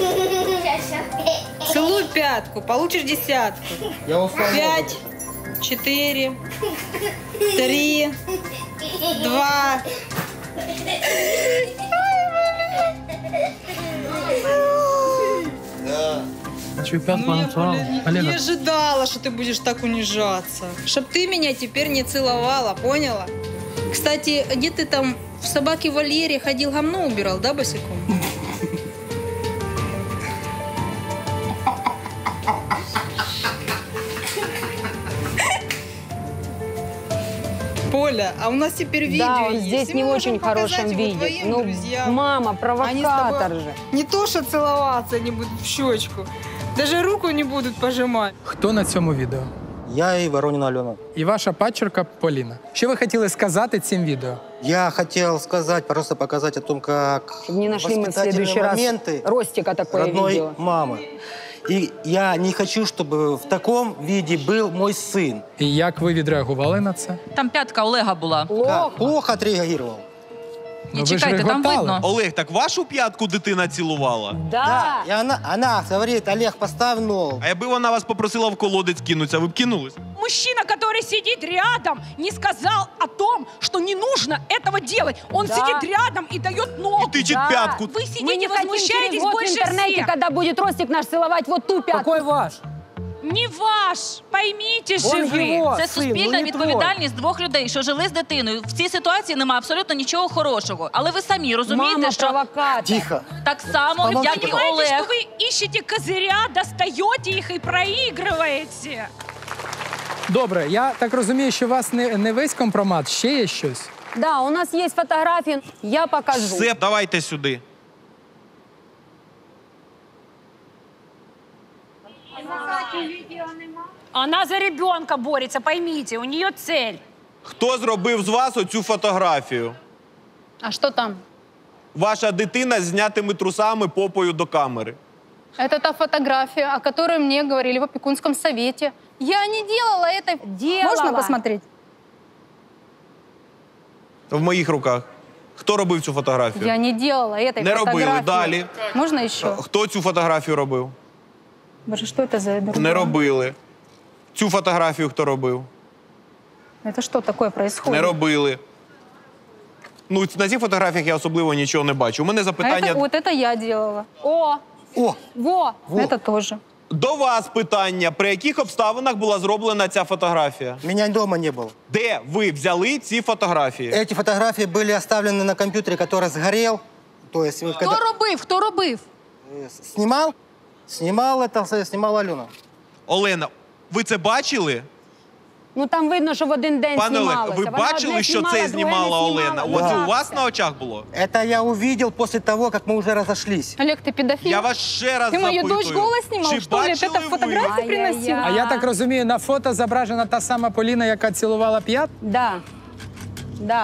Целуй пятку, получишь десятку. Я устал. 5, 4, 3, 2. Не ожидала, что ты будешь так унижаться. Чтоб ты меня теперь не целовала, поняла? Кстати, где ты там в собаке вольере ходил, гамно убирал, да, босиком? Поля, а у нас теперь видео Да, он есть. здесь и не мы в можем очень хорошем показать его виде. твоим Ну, друзьям. мама, Они с провокатор тобой же. не то, что целоваться не будут в щечку, даже руку не будут пожимать. Хто на цьому відео? Я и Воронина Алена. І ваша падчерка Поліна. Що ви хотіли сказати цим відео? Я хотел сказать, просто показать о том, как Чтобы не нашли мы в следующий раз моменты Ростика такое родной видео. мамы. И я не хочу, чтобы в таком виде был мой сын. І як ви відреагували на це? Там п'ятка Олега була. Как? Плохо отреагировал. Ну, Ні, ви ж чекайте, там реготали. видно. Олег, так вашу п'ятку дитина цілувала? Да. И она говорит, Олег, поставь ногу. А якби вона вас попросила в колодець кинутися, ви б кинулись? Мужчина, который сидит рядом, не сказал о том, что не нужно этого делать. Он Да. сидит рядом и дает ногу. І тичить Да. п'ятку. Вы Мы сидите, не хотим через возмущаетесь год в больше интернете, всех. когда будет Ростик наш целовать вот ту пятку. Какой ваш? Не ваш, поймите же Он вы. его. Це Син, суспільна ну, не твой. відповідальність двох людей, що жили з дитиною. В цій ситуації немає абсолютно нічого хорошого. Але ви самі розумієте, Мама що провокатор. Тихо. так само, Помолчи, як і Понимаете, Олег. что вы ищете козыря, достаете их и проигрываете. Добре, я так розумію, що у вас не весь компромат, ще є щось. Да, у нас есть фотографии, я покажу. Все, давайте сюди. Она за ребенка борется, поймите, у нее цель. Хто зробив з вас оцю фотографію? А что там? Ваша дитина з знятими трусами попою до камери. Это та фотография, о которой мне говорили в опекунском совете. Я не делала это. Делала. Можно посмотреть? В моїх руках. Хто робив цю фотографію? Я не делала этой Не фотографии. робили. Далі. Можно еще? Хто цю фотографію робив? Боже, что это за ерунда? Не робили. Цю фотографію хто робив? Это что такое происходит? Не робили. Ну, на цих фотографіях я особливо нічого не бачу. У мене А запитання это, вот это я делала. О! Во! Это тоже. до вас питання. При яких обставинах була зроблена ця фотографія? Меня дома не было. Де ви взяли ці фотографії? Эти фотографии были оставлены на компьютере, который сгорел. То есть, Хто робив? Хто робив? снимал, снимала Алена. Олена, ви це бачили? Ну там видно, що в один день Пане Олег, знімалося. ви Вона бачили, одне що знімала, це друге не знімала Олена? знімала. Ось Да. у вас на очах було? Это я увидел после того, как мы уже разошлись. Олег, ты педофил? Я вас ще раз Ты мою запитую. дочь голос снимал, Чи что ли? бачили Это ви? фотографии приносил? А я так розумію, на фото зображена та сама Поліна, яка цілувала п'ят? Да. Да.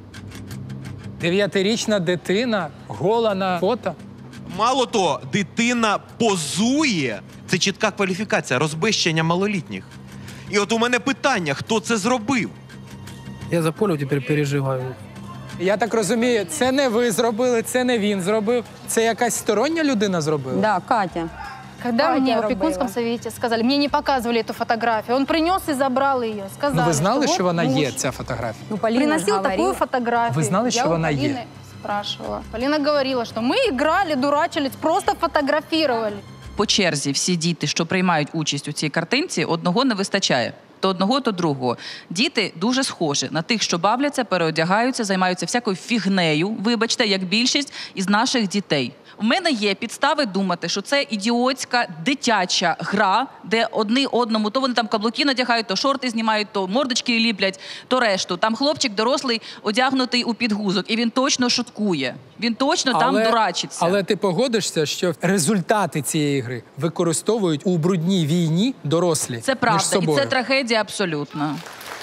9-річна дитина, гола на фото. Мало того, дитина позує. Це чітка кваліфікація, розбещення малолітніх. І от у мене питання, хто це зробив? Я за Полю теперь переживаю. Я так розумію, це не ви зробили, це не він зробив. Це якась стороння людина зробила? Да, Катя. Когда Катя мне в робила. опекунском совете сказали, мне не показывали эту фотографию, он принес и забрал ее. Сказали, Ну ви знали, вот що вона муж є, ця фотографія? Ну, Полина приносил ж такую говорила. фотографию. Вы знали, Я что у она Полины е? спрашивала. Полина говорила, что мы играли, дурачились, просто фотографировали. По черзі всі діти, що приймають участь у цій картинці, одного не вистачає. То одного, то другого. Діти дуже схожі на тих, що бавляться, переодягаються, займаються всякою фігнею, вибачте, як більшість із наших дітей. У мене є підстави думати, що це ідіотська дитяча гра, де одні одному, то вони там каблуки надягають, то шорти знімають, то мордочки ліплять, то решту. Там хлопчик дорослий, одягнутий у підгузок, і він точно шуткує. Він точно там дурачиться. Але ти погодишся, що результати цієї гри використовують у брудній війні дорослі Це між правда, і собою. це трагедія абсолютно.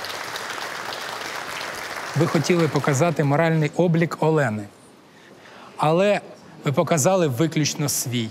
Ви хотіли показати моральний облік Олени. Але ви показали виключно свій.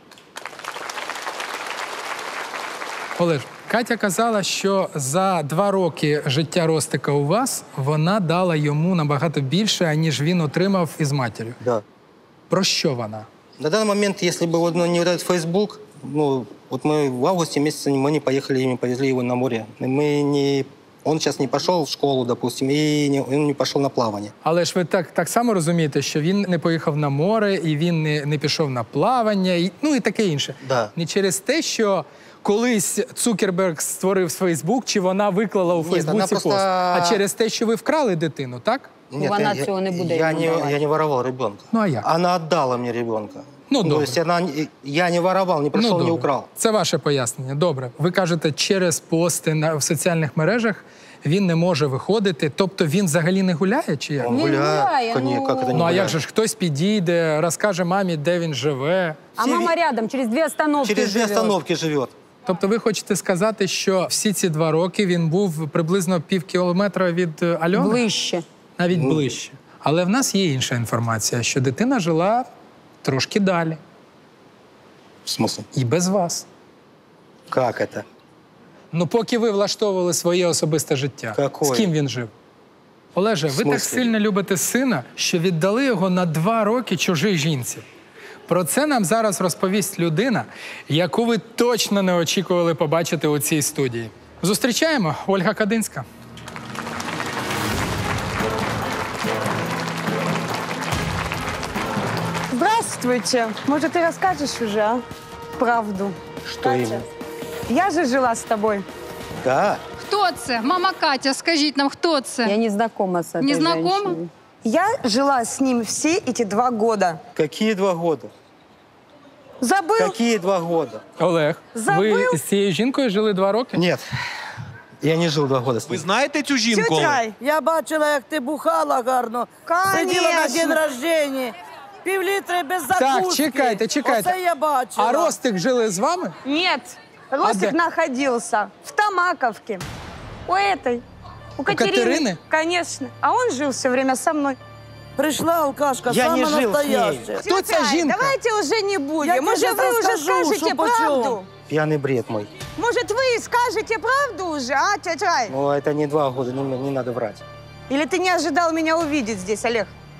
Олеж, Катя казала, що за 2 роки життя Ростика у вас вона дала йому набагато більше, ніж він отримав із матір'ю. Да. Про що вона? На данный момент, если бы вот, не вот этот Facebook, ну, вот мы в августе месяце мы не поехали, не повезли его на море. Он сейчас не пошел в школу, допустим, и он не пошел на плавание. Але ж ви так само розумієте, що він не поїхав на море, і він не пішов на плавання, і таке інше. Да. Не через те, що колись Цукерберг створив Фейсбук, чи вона виклала у Ні, Фейсбуці вона просто- пост, а через те, що ви вкрали дитину, так? Нет, Вона цього не буде я йому не, давати. я не воровал ребенка. Ну а як? Она отдала мне ребенка. Ну, То добре. есть я не воровал, не пришел, не добре. украл. Це ваше пояснення. Добре. Ви кажете, через пости в соціальних мережах він не може виходити. Тобто він взагалі не гуляє, чи як? Он Не гуляет. гуляє, Как это не Ну а як гуляет? же ж хтось підійде, розкаже мамі, де він живе. А мама рядом, через 2 остановки Через 2 живет. остановки живет. Тобто ви хочете сказати, що всі ці 2 роки він був приблизно півкілометра від Альони? Ближче. Навіть ближче. Але в нас є інша інформація, що дитина жила трошки далі. В смысле? І без вас. Как это? Ну, поки ви влаштовували своє особисте життя. Какое? З ким він жив? Олеже, ви В так смысле? сильно любите сина, що віддали його на 2 роки чужій жінці. Про це нам зараз розповість людина, яку ви точно не очікували побачити у цій студії. Зустрічаємо, Ольга Кадинська. Здравствуйте. Может, ты расскажешь уже, а? Правду. Что именно? Я же жила с тобой. Да. Хто це? Мама Катя, скажіть нам, хто це? Я не знакома с этой Не знакома? женщиной. Я жила с ним все эти 2 года. Какие 2 года? Забыл? Какие 2 года? Олег, Забыл? ви з цією жінкою жили 2 роки? Нет. Я не жил 2 года с Ви ним. знаєте цю жінку? Тетя Олег? Рай, Я бачила, як ти бухала гарно. Сиділа на день рождения. Півлітри без закуски. Так, чекайте. Оце я бачила. А Ростик жили з вами? Нет, Ростик где? находился в Тамаковке. У этой. У Катерины? Конечно. А он жил все время со мной. Прийшла алкашка, Я сама не жив з нею. настоящая. Хто ця Тетя Рай, жінка? давайте уже не Я будем. тебе Может, щас вы уже расскажу, скажете что почем. правду? Пьяный бред мой. Может, вы скажете правду уже, а, тетя Рай? Но это не 2 года, не надо врать. Или ты не ожидал меня увидеть здесь, Олег?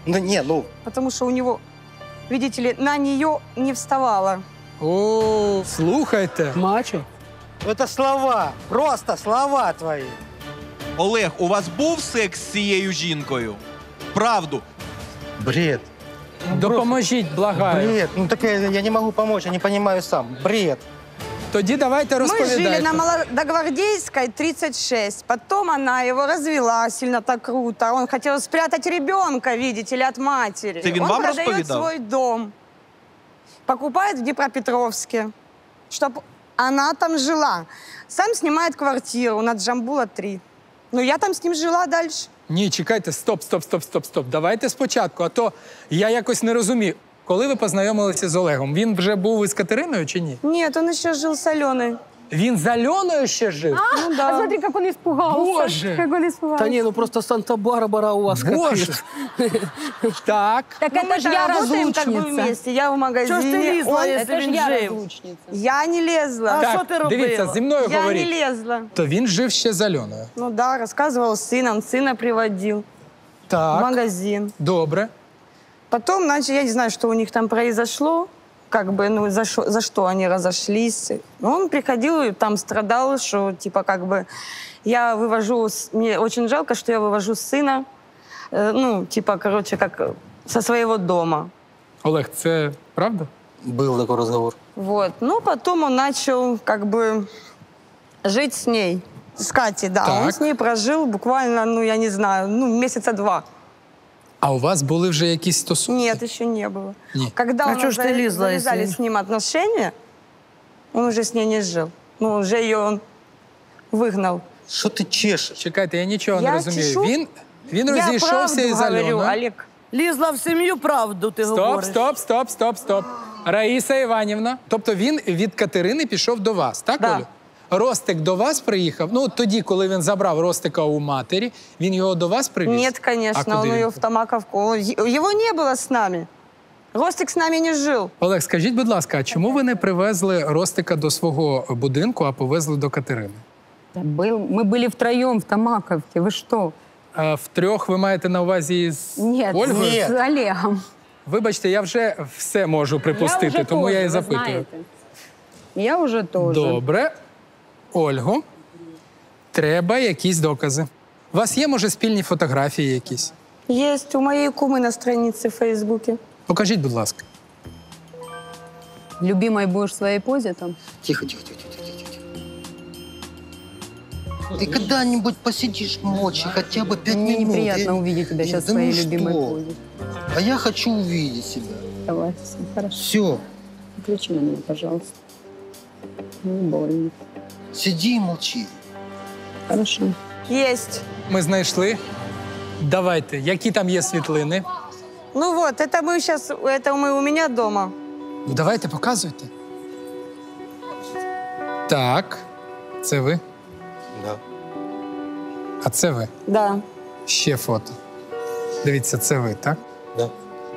Ну, не, ну... Потому что у него, видите ли, на нее не вставала. О, слухайте. Мачо? Это слова, просто слова твои. Олег, у вас був секс з цією жінкою? Правду. Бред. Допоможіть, благаю. Бред. Ну так я не могу помочь, я не понимаю сам. Бред. Тоді давайте Мы розповідайте. жили на Молодогвардейской 36. Потом она его развела сильно так круто. Он хотел спрятать ребенка, видите ли, от матери. Ты Он вам продает рассповедал? свой дом. Покупает в Днепропетровске, чтобы она там жила. Сам снимает квартиру на Джамбула 3. Ну, я там с ним жила дальше. Ні, чекайте, стоп. Давайте спочатку, а то я якось не розумію. Коли ви познайомилися з Олегом, він вже був із Катериною чи ні? Нет, он еще жил с Аленой. Він з Альоною ще жив? Ну да. Смотри, как он испугался. Боже! Как он испугался. Да не, ну просто Санта-Барбара у вас Боже! Так. Так Ну, это мы ж я работаем как бы разлучница. вместе. Я в магазине. Чого ж ти лізла, он- якщо Это ж він я жив? разлучница. Я не лезла. А Так, що ти робила? дивіться, зі мною Я не говоріть. лезла. То він жив ще з Альоною. Ну да, рассказывал с сыном, сына приводил в Так, магазин. добре. Потом, значит, я не знаю, что у них там произошло, как бы, ну, за что они разошлись. Он приходил и там страдал, что, типа, как бы, я вывожу, мне очень жалко, что я вывожу сына, ну, типа, короче, как со своего дома. Олег, це правда? Был такой разговор. Вот. Ну, потом он начал, как бы, жить с ней, с Катей, да. Так. Он с ней прожил буквально, ну, я не знаю, ну, месяца 2. А у вас були вже якісь стосунки? Нет, еще не было. Ні. Когда А у чё нас ж ты лезла, завязали если- с ним отношения, он уже с ней не жил. Ну, уже ее он выгнал. Что ты чешешь? Чекайте, я нічого не Я розумію. чешу? Він Я розійшовся правду із говорю, Альоною. Олег. Лізла в сім'ю, правду ти говориш. Стоп. Раїса Іванівна. Тобто він від Катерини пішов до вас, так, Да. Олю? Ростик до вас приїхав? Ну, тоді, коли він забрав Ростика у матері, він його до вас привіз? Нет, конечно, А он куди ее він? в Томаковку. Его не было с нами. Ростик с нами не жил. Олег, скажіть, будь ласка, а чому ви не привезли Ростика до свого будинку, а повезли до Катерини? Мы были втроем в Томаковке. Вы что? А втрьох ви маєте на увазі з Нет, Ольгою? Нет. с Олегом. Вибачте, я вже все можу припустити, уже тому я і тоже, вы запитую. знаете. Я уже тоже. Добре. Ольго, треба якісь докази. У вас є, може, спільні фотографії якісь? Есть у моей кумы на странице в Фейсбуке. Покажіть, будь ласка. Любимой будешь в своей позе там? Тихо. Ты когда-нибудь посидишь молча хотя бы 5 Мне минут? неприятно увидеть тебя сейчас в Да своей ну любимой что? позе. А я хочу увидеть себя. Давай, всё, хорошо. Все, Включи на меня, пожалуйста. Не больно. сиди и молчи. Хорошо. Есть. Ми знайшли. Давайте, які там є світлини? Ну вот, это мы сейчас, это мы у меня дома. Ну, давайте, показуйте. Так, це ви. Да. А це ви. Да. Ще фото. Дивіться, це ви, так? Да.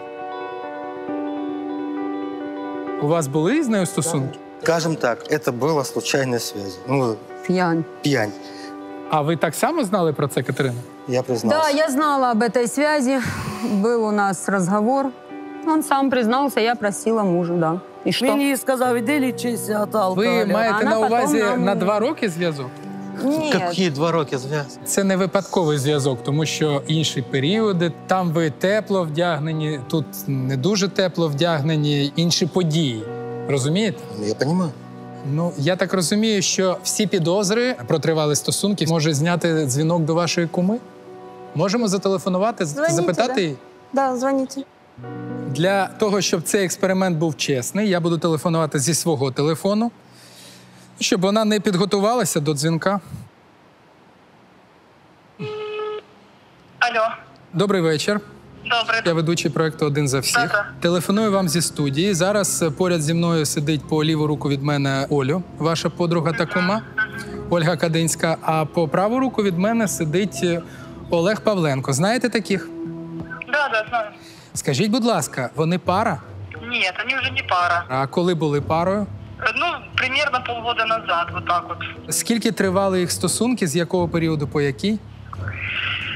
У вас були з нею стосунки? Скажем так, это была случайная связь. Ну, Пьянь. пьянь. А ви так само знали про це, Катерина? Я признался. Да, я знала об этой связи. Был у нас разговор. Он сам признался, я просила мужа, да. И что? Він їй сказав, іди лічися від Ви алкоголя. маєте Вона на увазі потім нам- на 2 роки зв'язок? Нет. Какие 2 роки зв'язки? Це не випадковий зв'язок, тому що інші періоди, там ви тепло вдягнені, тут не дуже тепло вдягнені, інші події. Розумієте? Я понимаю. Ну, я так розумію, що всі підозри про тривалі стосунки може зняти дзвінок до вашої куми? Можемо зателефонувати, Дзвоніть, запитати да. її? Да, звоните. Для того, щоб цей експеримент був чесний, я буду телефонувати зі свого телефону, щоб вона не підготувалася до дзвінка. Алло, Добрий вечір. добре. Я ведучий проекту «Один за всіх». Так. Телефоную вам зі студії. Зараз поряд зі мною сидить по ліву руку від мене Олю, ваша подруга та кума, Ольга Кадинська. А по праву руку від мене сидить Олег Павленко. Знаєте таких? Да, знаю. Скажіть, будь ласка, вони пара? Нет, они уже не пара. А коли були парою? Ну, примерно полгода назад, вот так вот. Скільки тривали їх стосунки, з якого періоду по який?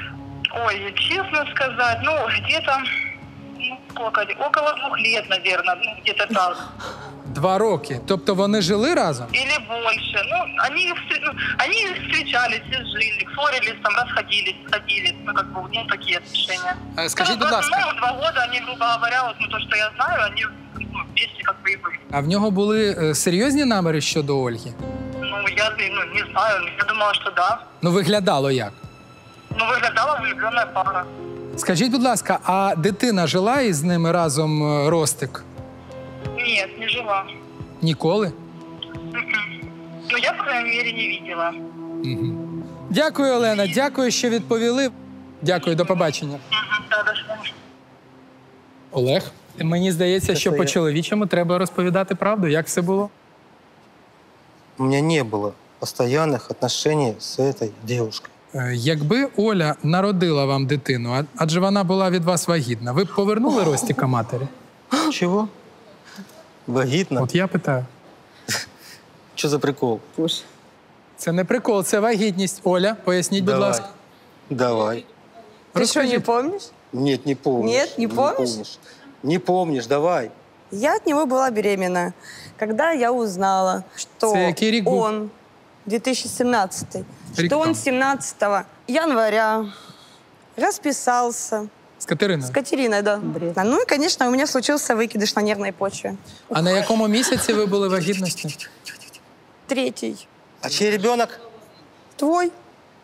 Ой, честно сказать, ну, где-то, ну, сколько, около 2 лет, наверное, ну, где-то так. 2 роки. Тобто вони жили разом? Или больше. Ну, они встречались и жили, ссорились, там, расходились, сходились, ну, как бы, ну, такие отношения. Скажіть, будь ласка. Ну, 2 года они, грубо говоря, вот, ну, то, что я знаю, они, ну, вместе как бы и были. А в нього були серйозні наміри щодо Ольги? Ну, я, ну, не знаю, я думала, что да. Ну, виглядало як? Ну, выглядала влюбленная пара. Скажіть, будь ласка, а дитина жила із ними разом, Ростик? Нет, не жила. Ніколи? Ну, я, по крайней мере, не видела. Дякую, Олена, дякую, що відповіли. Дякую, до побачення. Да, до свидания. Олег, мені здається, що по-чоловічому треба розповідати правду. Як все було? У меня не было постоянных отношений с этой девушкой. Якби Оля народила вам дитину, адже вона була від вас вагітна, ви б повернули Ростіка матері? Чего? Вагітна? От я питаю. Що за прикол? Це не прикол, це вагітність. Оля, поясніть, будь ласка. Давай. Ты что, не помнишь? Нет, не помнишь. Нет, не помнишь? Не помнишь, давай. Я от него была беременна, когда я узнала, что Це який рік був? он, 2017, Рік что он тому. 17 января расписался З Катериною. с Катериной, да. Ну и, конечно, у меня случился выкидыш на нервной почве. А на якому місяці ви були вагітності? 3. А чей ребенок? Твой.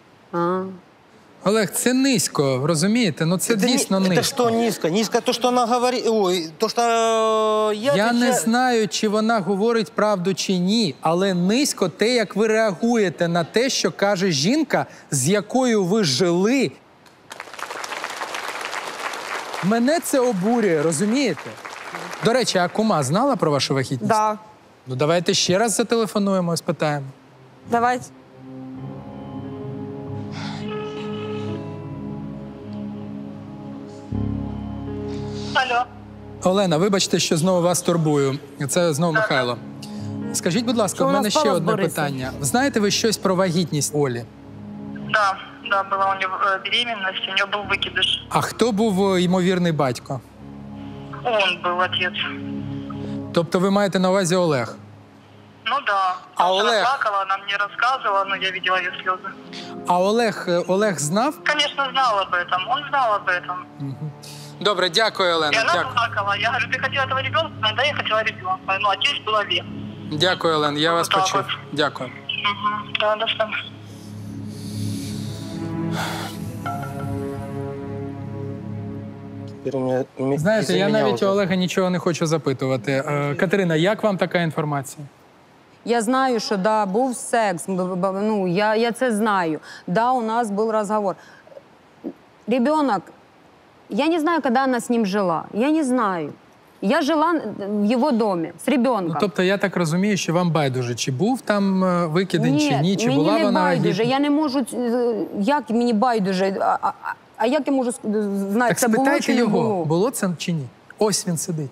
Олег, це низько, розумієте? Ну це дійсно низько. Это что низко? Низко то, что она говорит... Ой, то, что Я не знаю, чи вона говорить правду чи ні, але низько те, як ви реагуєте на те, що каже жінка, з якою ви жили. Мене це обурює, розумієте? До речі, а кума знала про вашу вагітність? Да. Ну давайте ще раз зателефонуємо і спитаємо. Давайте. Алло. Олена, вибачте, що знову вас турбую. Це знову Михайло. Скажіть, будь ласка, Що в у мене нас ще стало з одне Борисом? питання. Знаєте ви щось про вагітність Олі? Да, была у него беременность, у него был выкидыш. А хто був ймовірний батько? Он был отец. Тобто ви маєте на увазі Олег? Ну да. А Она Олег? плакала, она мне рассказывала, но я видела ее слезы. А Олег знав? Конечно, знал об этом. Он знал об этом. Добре, дякую, И Олена. она Дякую. плакала. Я говорю, ты хотела этого ребенка? Да, я хотела ребенка. Но отец был Олег. Дякую, Олен, я вас так почув. от. Дякую. Да, до свидания. Знаєте, я навіть у Олега нічого не хочу запитувати. Катерина, як вам така інформація? Я знаю, що да, був секс. Ну, я це знаю. Да, у нас був розговор. Ребенок, я не знаю, коли вона з ним жила. Я не знаю. Я жила в його домі з ребенком. Ну, тобто я так розумію, що вам байдуже, чи був там викидень, чи ні, чи мені була не вона байдуже. вагітна? Я не можу, як мені байдуже, а як я можу знати, Так це було спитайте чи не його, було? було це чи ні? Ось він сидить.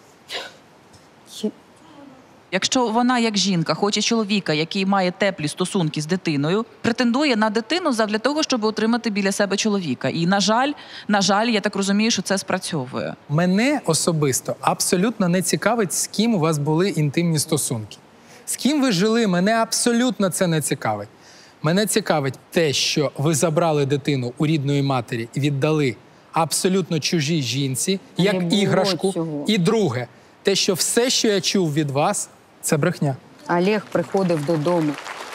Якщо вона, як жінка, хоче чоловіка, який має теплі стосунки з дитиною, претендує на дитину задля того, щоб отримати біля себе чоловіка. І, на жаль, я так розумію, що це спрацьовує. Мене особисто абсолютно не цікавить, з ким у вас були інтимні стосунки. З ким ви жили, мене абсолютно це не цікавить. Мене цікавить те, що ви забрали дитину у рідної матері і віддали абсолютно чужій жінці, як Не було іграшку. цього. І друге, те, що все, що я чув від вас, це брехня. Олег приходив додому.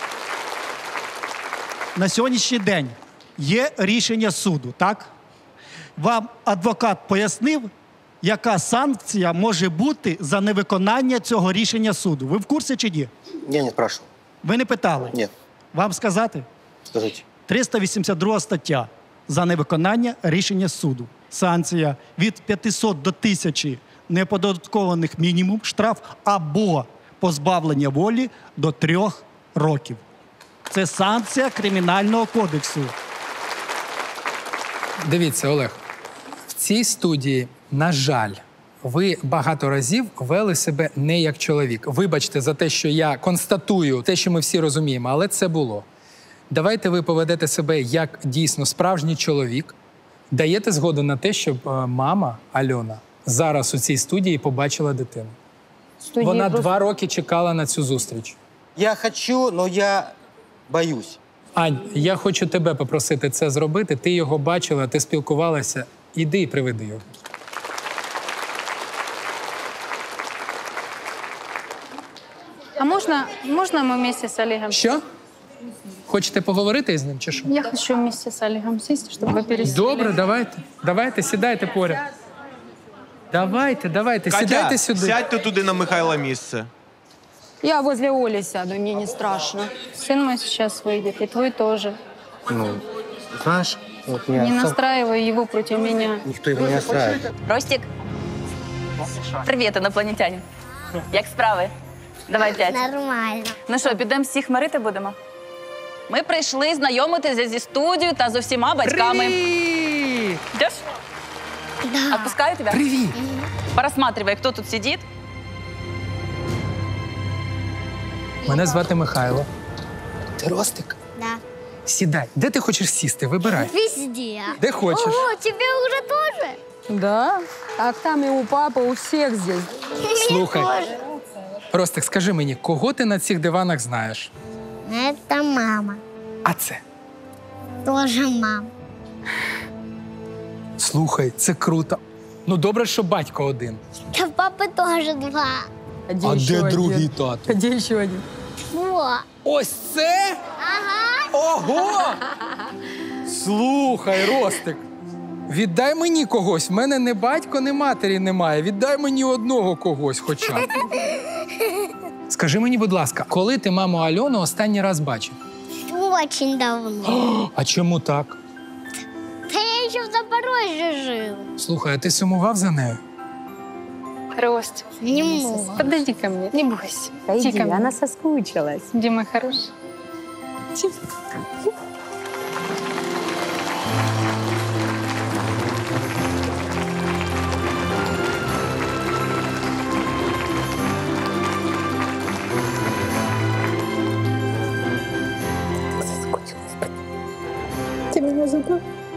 На сьогоднішній день є рішення суду, так? Вам адвокат пояснив, яка санкція може бути за невиконання цього рішення суду. Ви в курсі чи ні? Я не спрашивал. Ви не питали? Ні. Вам сказати? Скажите. 382 стаття за невиконання рішення суду. Санкція від 500 до 1000 неоподаткованих мінімум штраф або позбавлення волі до 3 років. Це санкція Кримінального кодексу. Дивіться, Олег, в цій студії, на жаль, ви багато разів вели себе не як чоловік. Вибачте за те, що я констатую те, що ми всі розуміємо, але це було. Давайте ви поведете себе як дійсно справжній чоловік даєте згоду на те, щоб мама Альона зараз у цій студії побачила дитину? Вона 2 роки чекала на цю зустріч. Я хочу, но я боюсь. Ань, я хочу тебе попросити це зробити. Ти його бачила, ти спілкувалася. Іди і приведи його. А можно мы вместе с Олегом? Що? Хочете поговорити з ним чи що? Я хочу вместе с Олегом сесть, чтобы вы пересели. Добре, давайте. Давайте, сідайте поряд. Давайте, сідайте Катя, сюди. сядьте туди на Михайла місце. Я возле Оли сяду, мне не страшно. Сын мой сейчас выйдет, и твой тоже. Ну, знаешь, вот меня... Не настраивай его против меня. Никто его не настраивает. Ростик. Привіт, інопланетянин. Як справи? Давай, п'ять. Нормально. Ну що, підемо всіх мирити будемо? Ми прийшли знайомитися зі студією та з усіма батьками. Привіт! Йдеш? Да. Отпускаю тебя? Привіт! Порассматривай, кто тут сидит. Мене звати Михайло. Ти Ростик? Да. Сідай. Де ти хочеш сісти? Вибирай. Везде. Де хочеш. Ого, тебе уже тоже? Да? Так там и у папы, у всех здесь. Слухай, Ростик, скажи мені, кого ти на цих диванах знаєш? Это мама. А це? Тоже мама. Слухай, це круто. Ну, добре, що батько один. Да папы тоже 2. А де другий тато? Где еще один? Во. Ось це? Ага. Ого! Слухай, Ростик, віддай мені когось. В мене не батько, ні матері немає. Віддай мені одного когось хоча б. Скажи мені, будь ласка, коли ти маму Альону останній раз бачив? Очень давно. А чому так? Да я еще в Запорожье жил. Слухай, а ти сумував за нею? Ростик, Немного. подойди ко мне, не бойся. Иди, ко мне. она соскучилась. Где мой хороший? Ты меня забыл?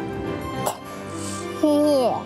Нет.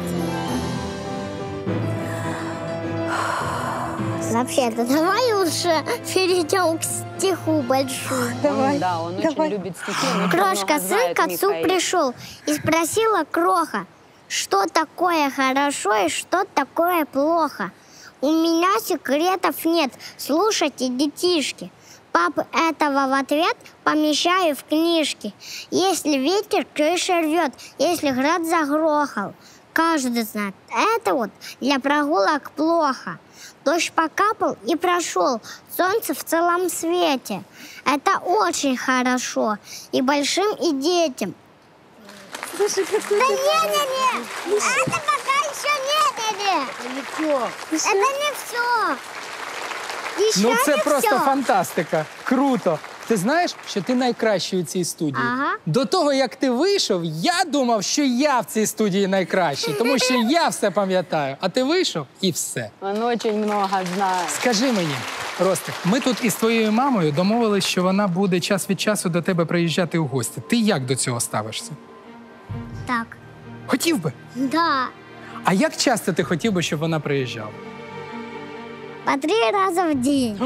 Вообще-то, давай лучше перейдем к стиху большому. Давай. Да, он очень любит стихи. он очень Крошка, много сын знает, к отцу Михаил. пришел и спросила Кроха, что такое хорошо и что такое плохо. У меня секретов нет, слушайте, детишки. Папа этого в ответ помещаю в книжки. Если ветер крыши рвет, если град загрохал, каждый знает, это вот для прогулок плохо. Дождь покапал и прошел, солнце в целом свете. Это очень хорошо и большим, и детям. Слушай, как Да не-не-не, это пока еще не-не-не. Это не все. Еще Ну, це не просто все. фантастика. Круто. Ти знаєш, що ти найкращий у цій студії? Ага. До того, як ти вийшов, я думав, що я в цій студії найкращий, тому що я все пам'ятаю. А ти вийшов і все. Он очень много знает. Скажи мені, Ростик, ми тут із твоєю мамою домовились, що вона буде час від часу до тебе приїжджати у гості. Ти як до цього ставишся? Так, Хотів би. да, А як часто ти хотів би, щоб вона приїжджала? по 3 раза в день.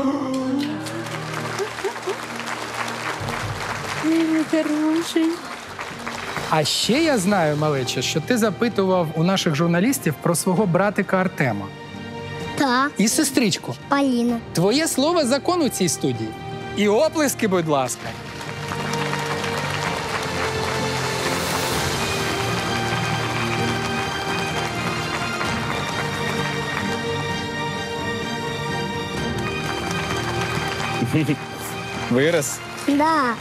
А ще я знаю, малече, що ти запитував у наших журналістів про свого братика Артема. Так, І сестричку. Полина. Твоє слово закон у цій студії. І оплески, будь ласка. Вирос. Да.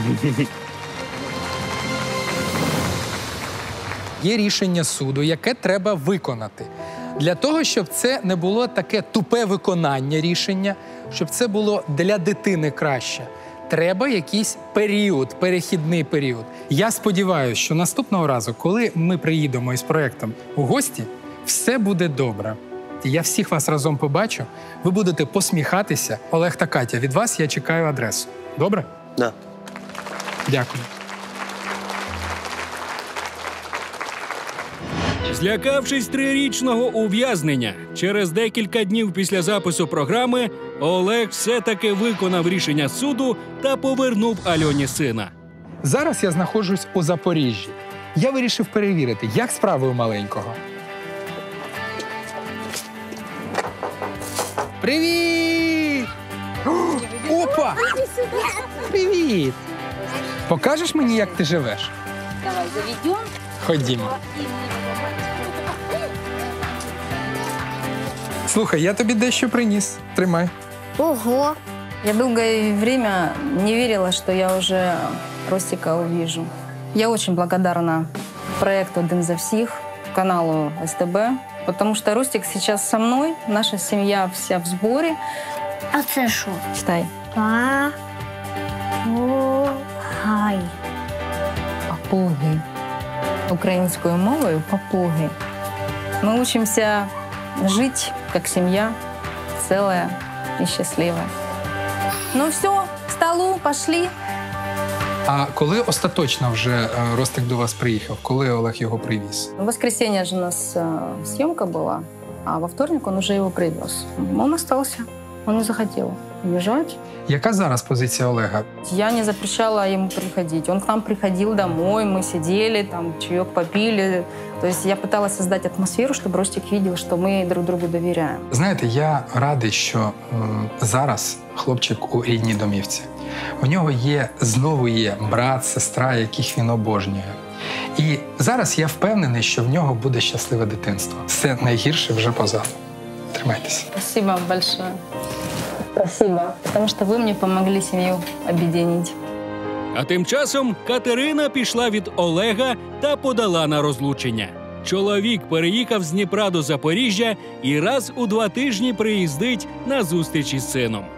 Є рішення суду, яке треба виконати. Для того, щоб це не було таке тупе виконання рішення, щоб це було для дитини краще, треба якийсь період, перехідний період. Я сподіваюся, що наступного разу, коли ми приїдемо із проєктом у гості, все буде добре. Я всіх вас разом побачу, ви будете посміхатися. Олег та Катя, від вас я чекаю адресу. Добре? Да. Дякую. Злякавшись 3-річного ув'язнення, через декілька днів після запису програми Олег все-таки виконав рішення суду та повернув Альоні сина. Зараз я знаходжусь у Запоріжжі. Я вирішив перевірити, як справи у маленького. Привіт! Опа! Привіт! Покажеш мені, як ти живеш? Давай заведем. Ходімо. Слухай, я тобі дещо приніс. Тримай. Ого! Я долгое время не верила, что я уже Ростика увижу. Я очень благодарна проекту «Один за всех», каналу СТБ, потому что Ростик сейчас со мной, наша семья вся в сборе. А це що? Читай. Папугай. Папуги. Украинскую мовою папуги. Мы учимся жить как семья, целая и счастливая. Ну все, к столу, пошли. А коли остаточно вже Ростик до вас приїхав? Коли Олег його привіз? В воскресенье же у нас съемка была, а во вторник он уже его привез. Он остался, он не захотел уезжать. Яка зараз позиція Олега? Я не запрещала ему приходить. Он к нам приходил домой, мы сидели, там, чаек попили. То есть я пыталась создать атмосферу, чтобы Ростик видел, что мы друг другу доверяем. Знаєте, я радий, що зараз хлопчик у рідній домівці. У нього знову є брат, сестра, яких він обожнює. І зараз я впевнений, що в нього буде щасливе дитинство. Все найгірше вже позаду. Тримайтеся. Спасибо большое. Спасибо, потому что вы мне помогли семью объединить. А тим часом Катерина пішла від Олега та подала на розлучення. Чоловік переїхав з Дніпра до Запоріжжя і раз у 2 тижні приїздить на зустріч із сином.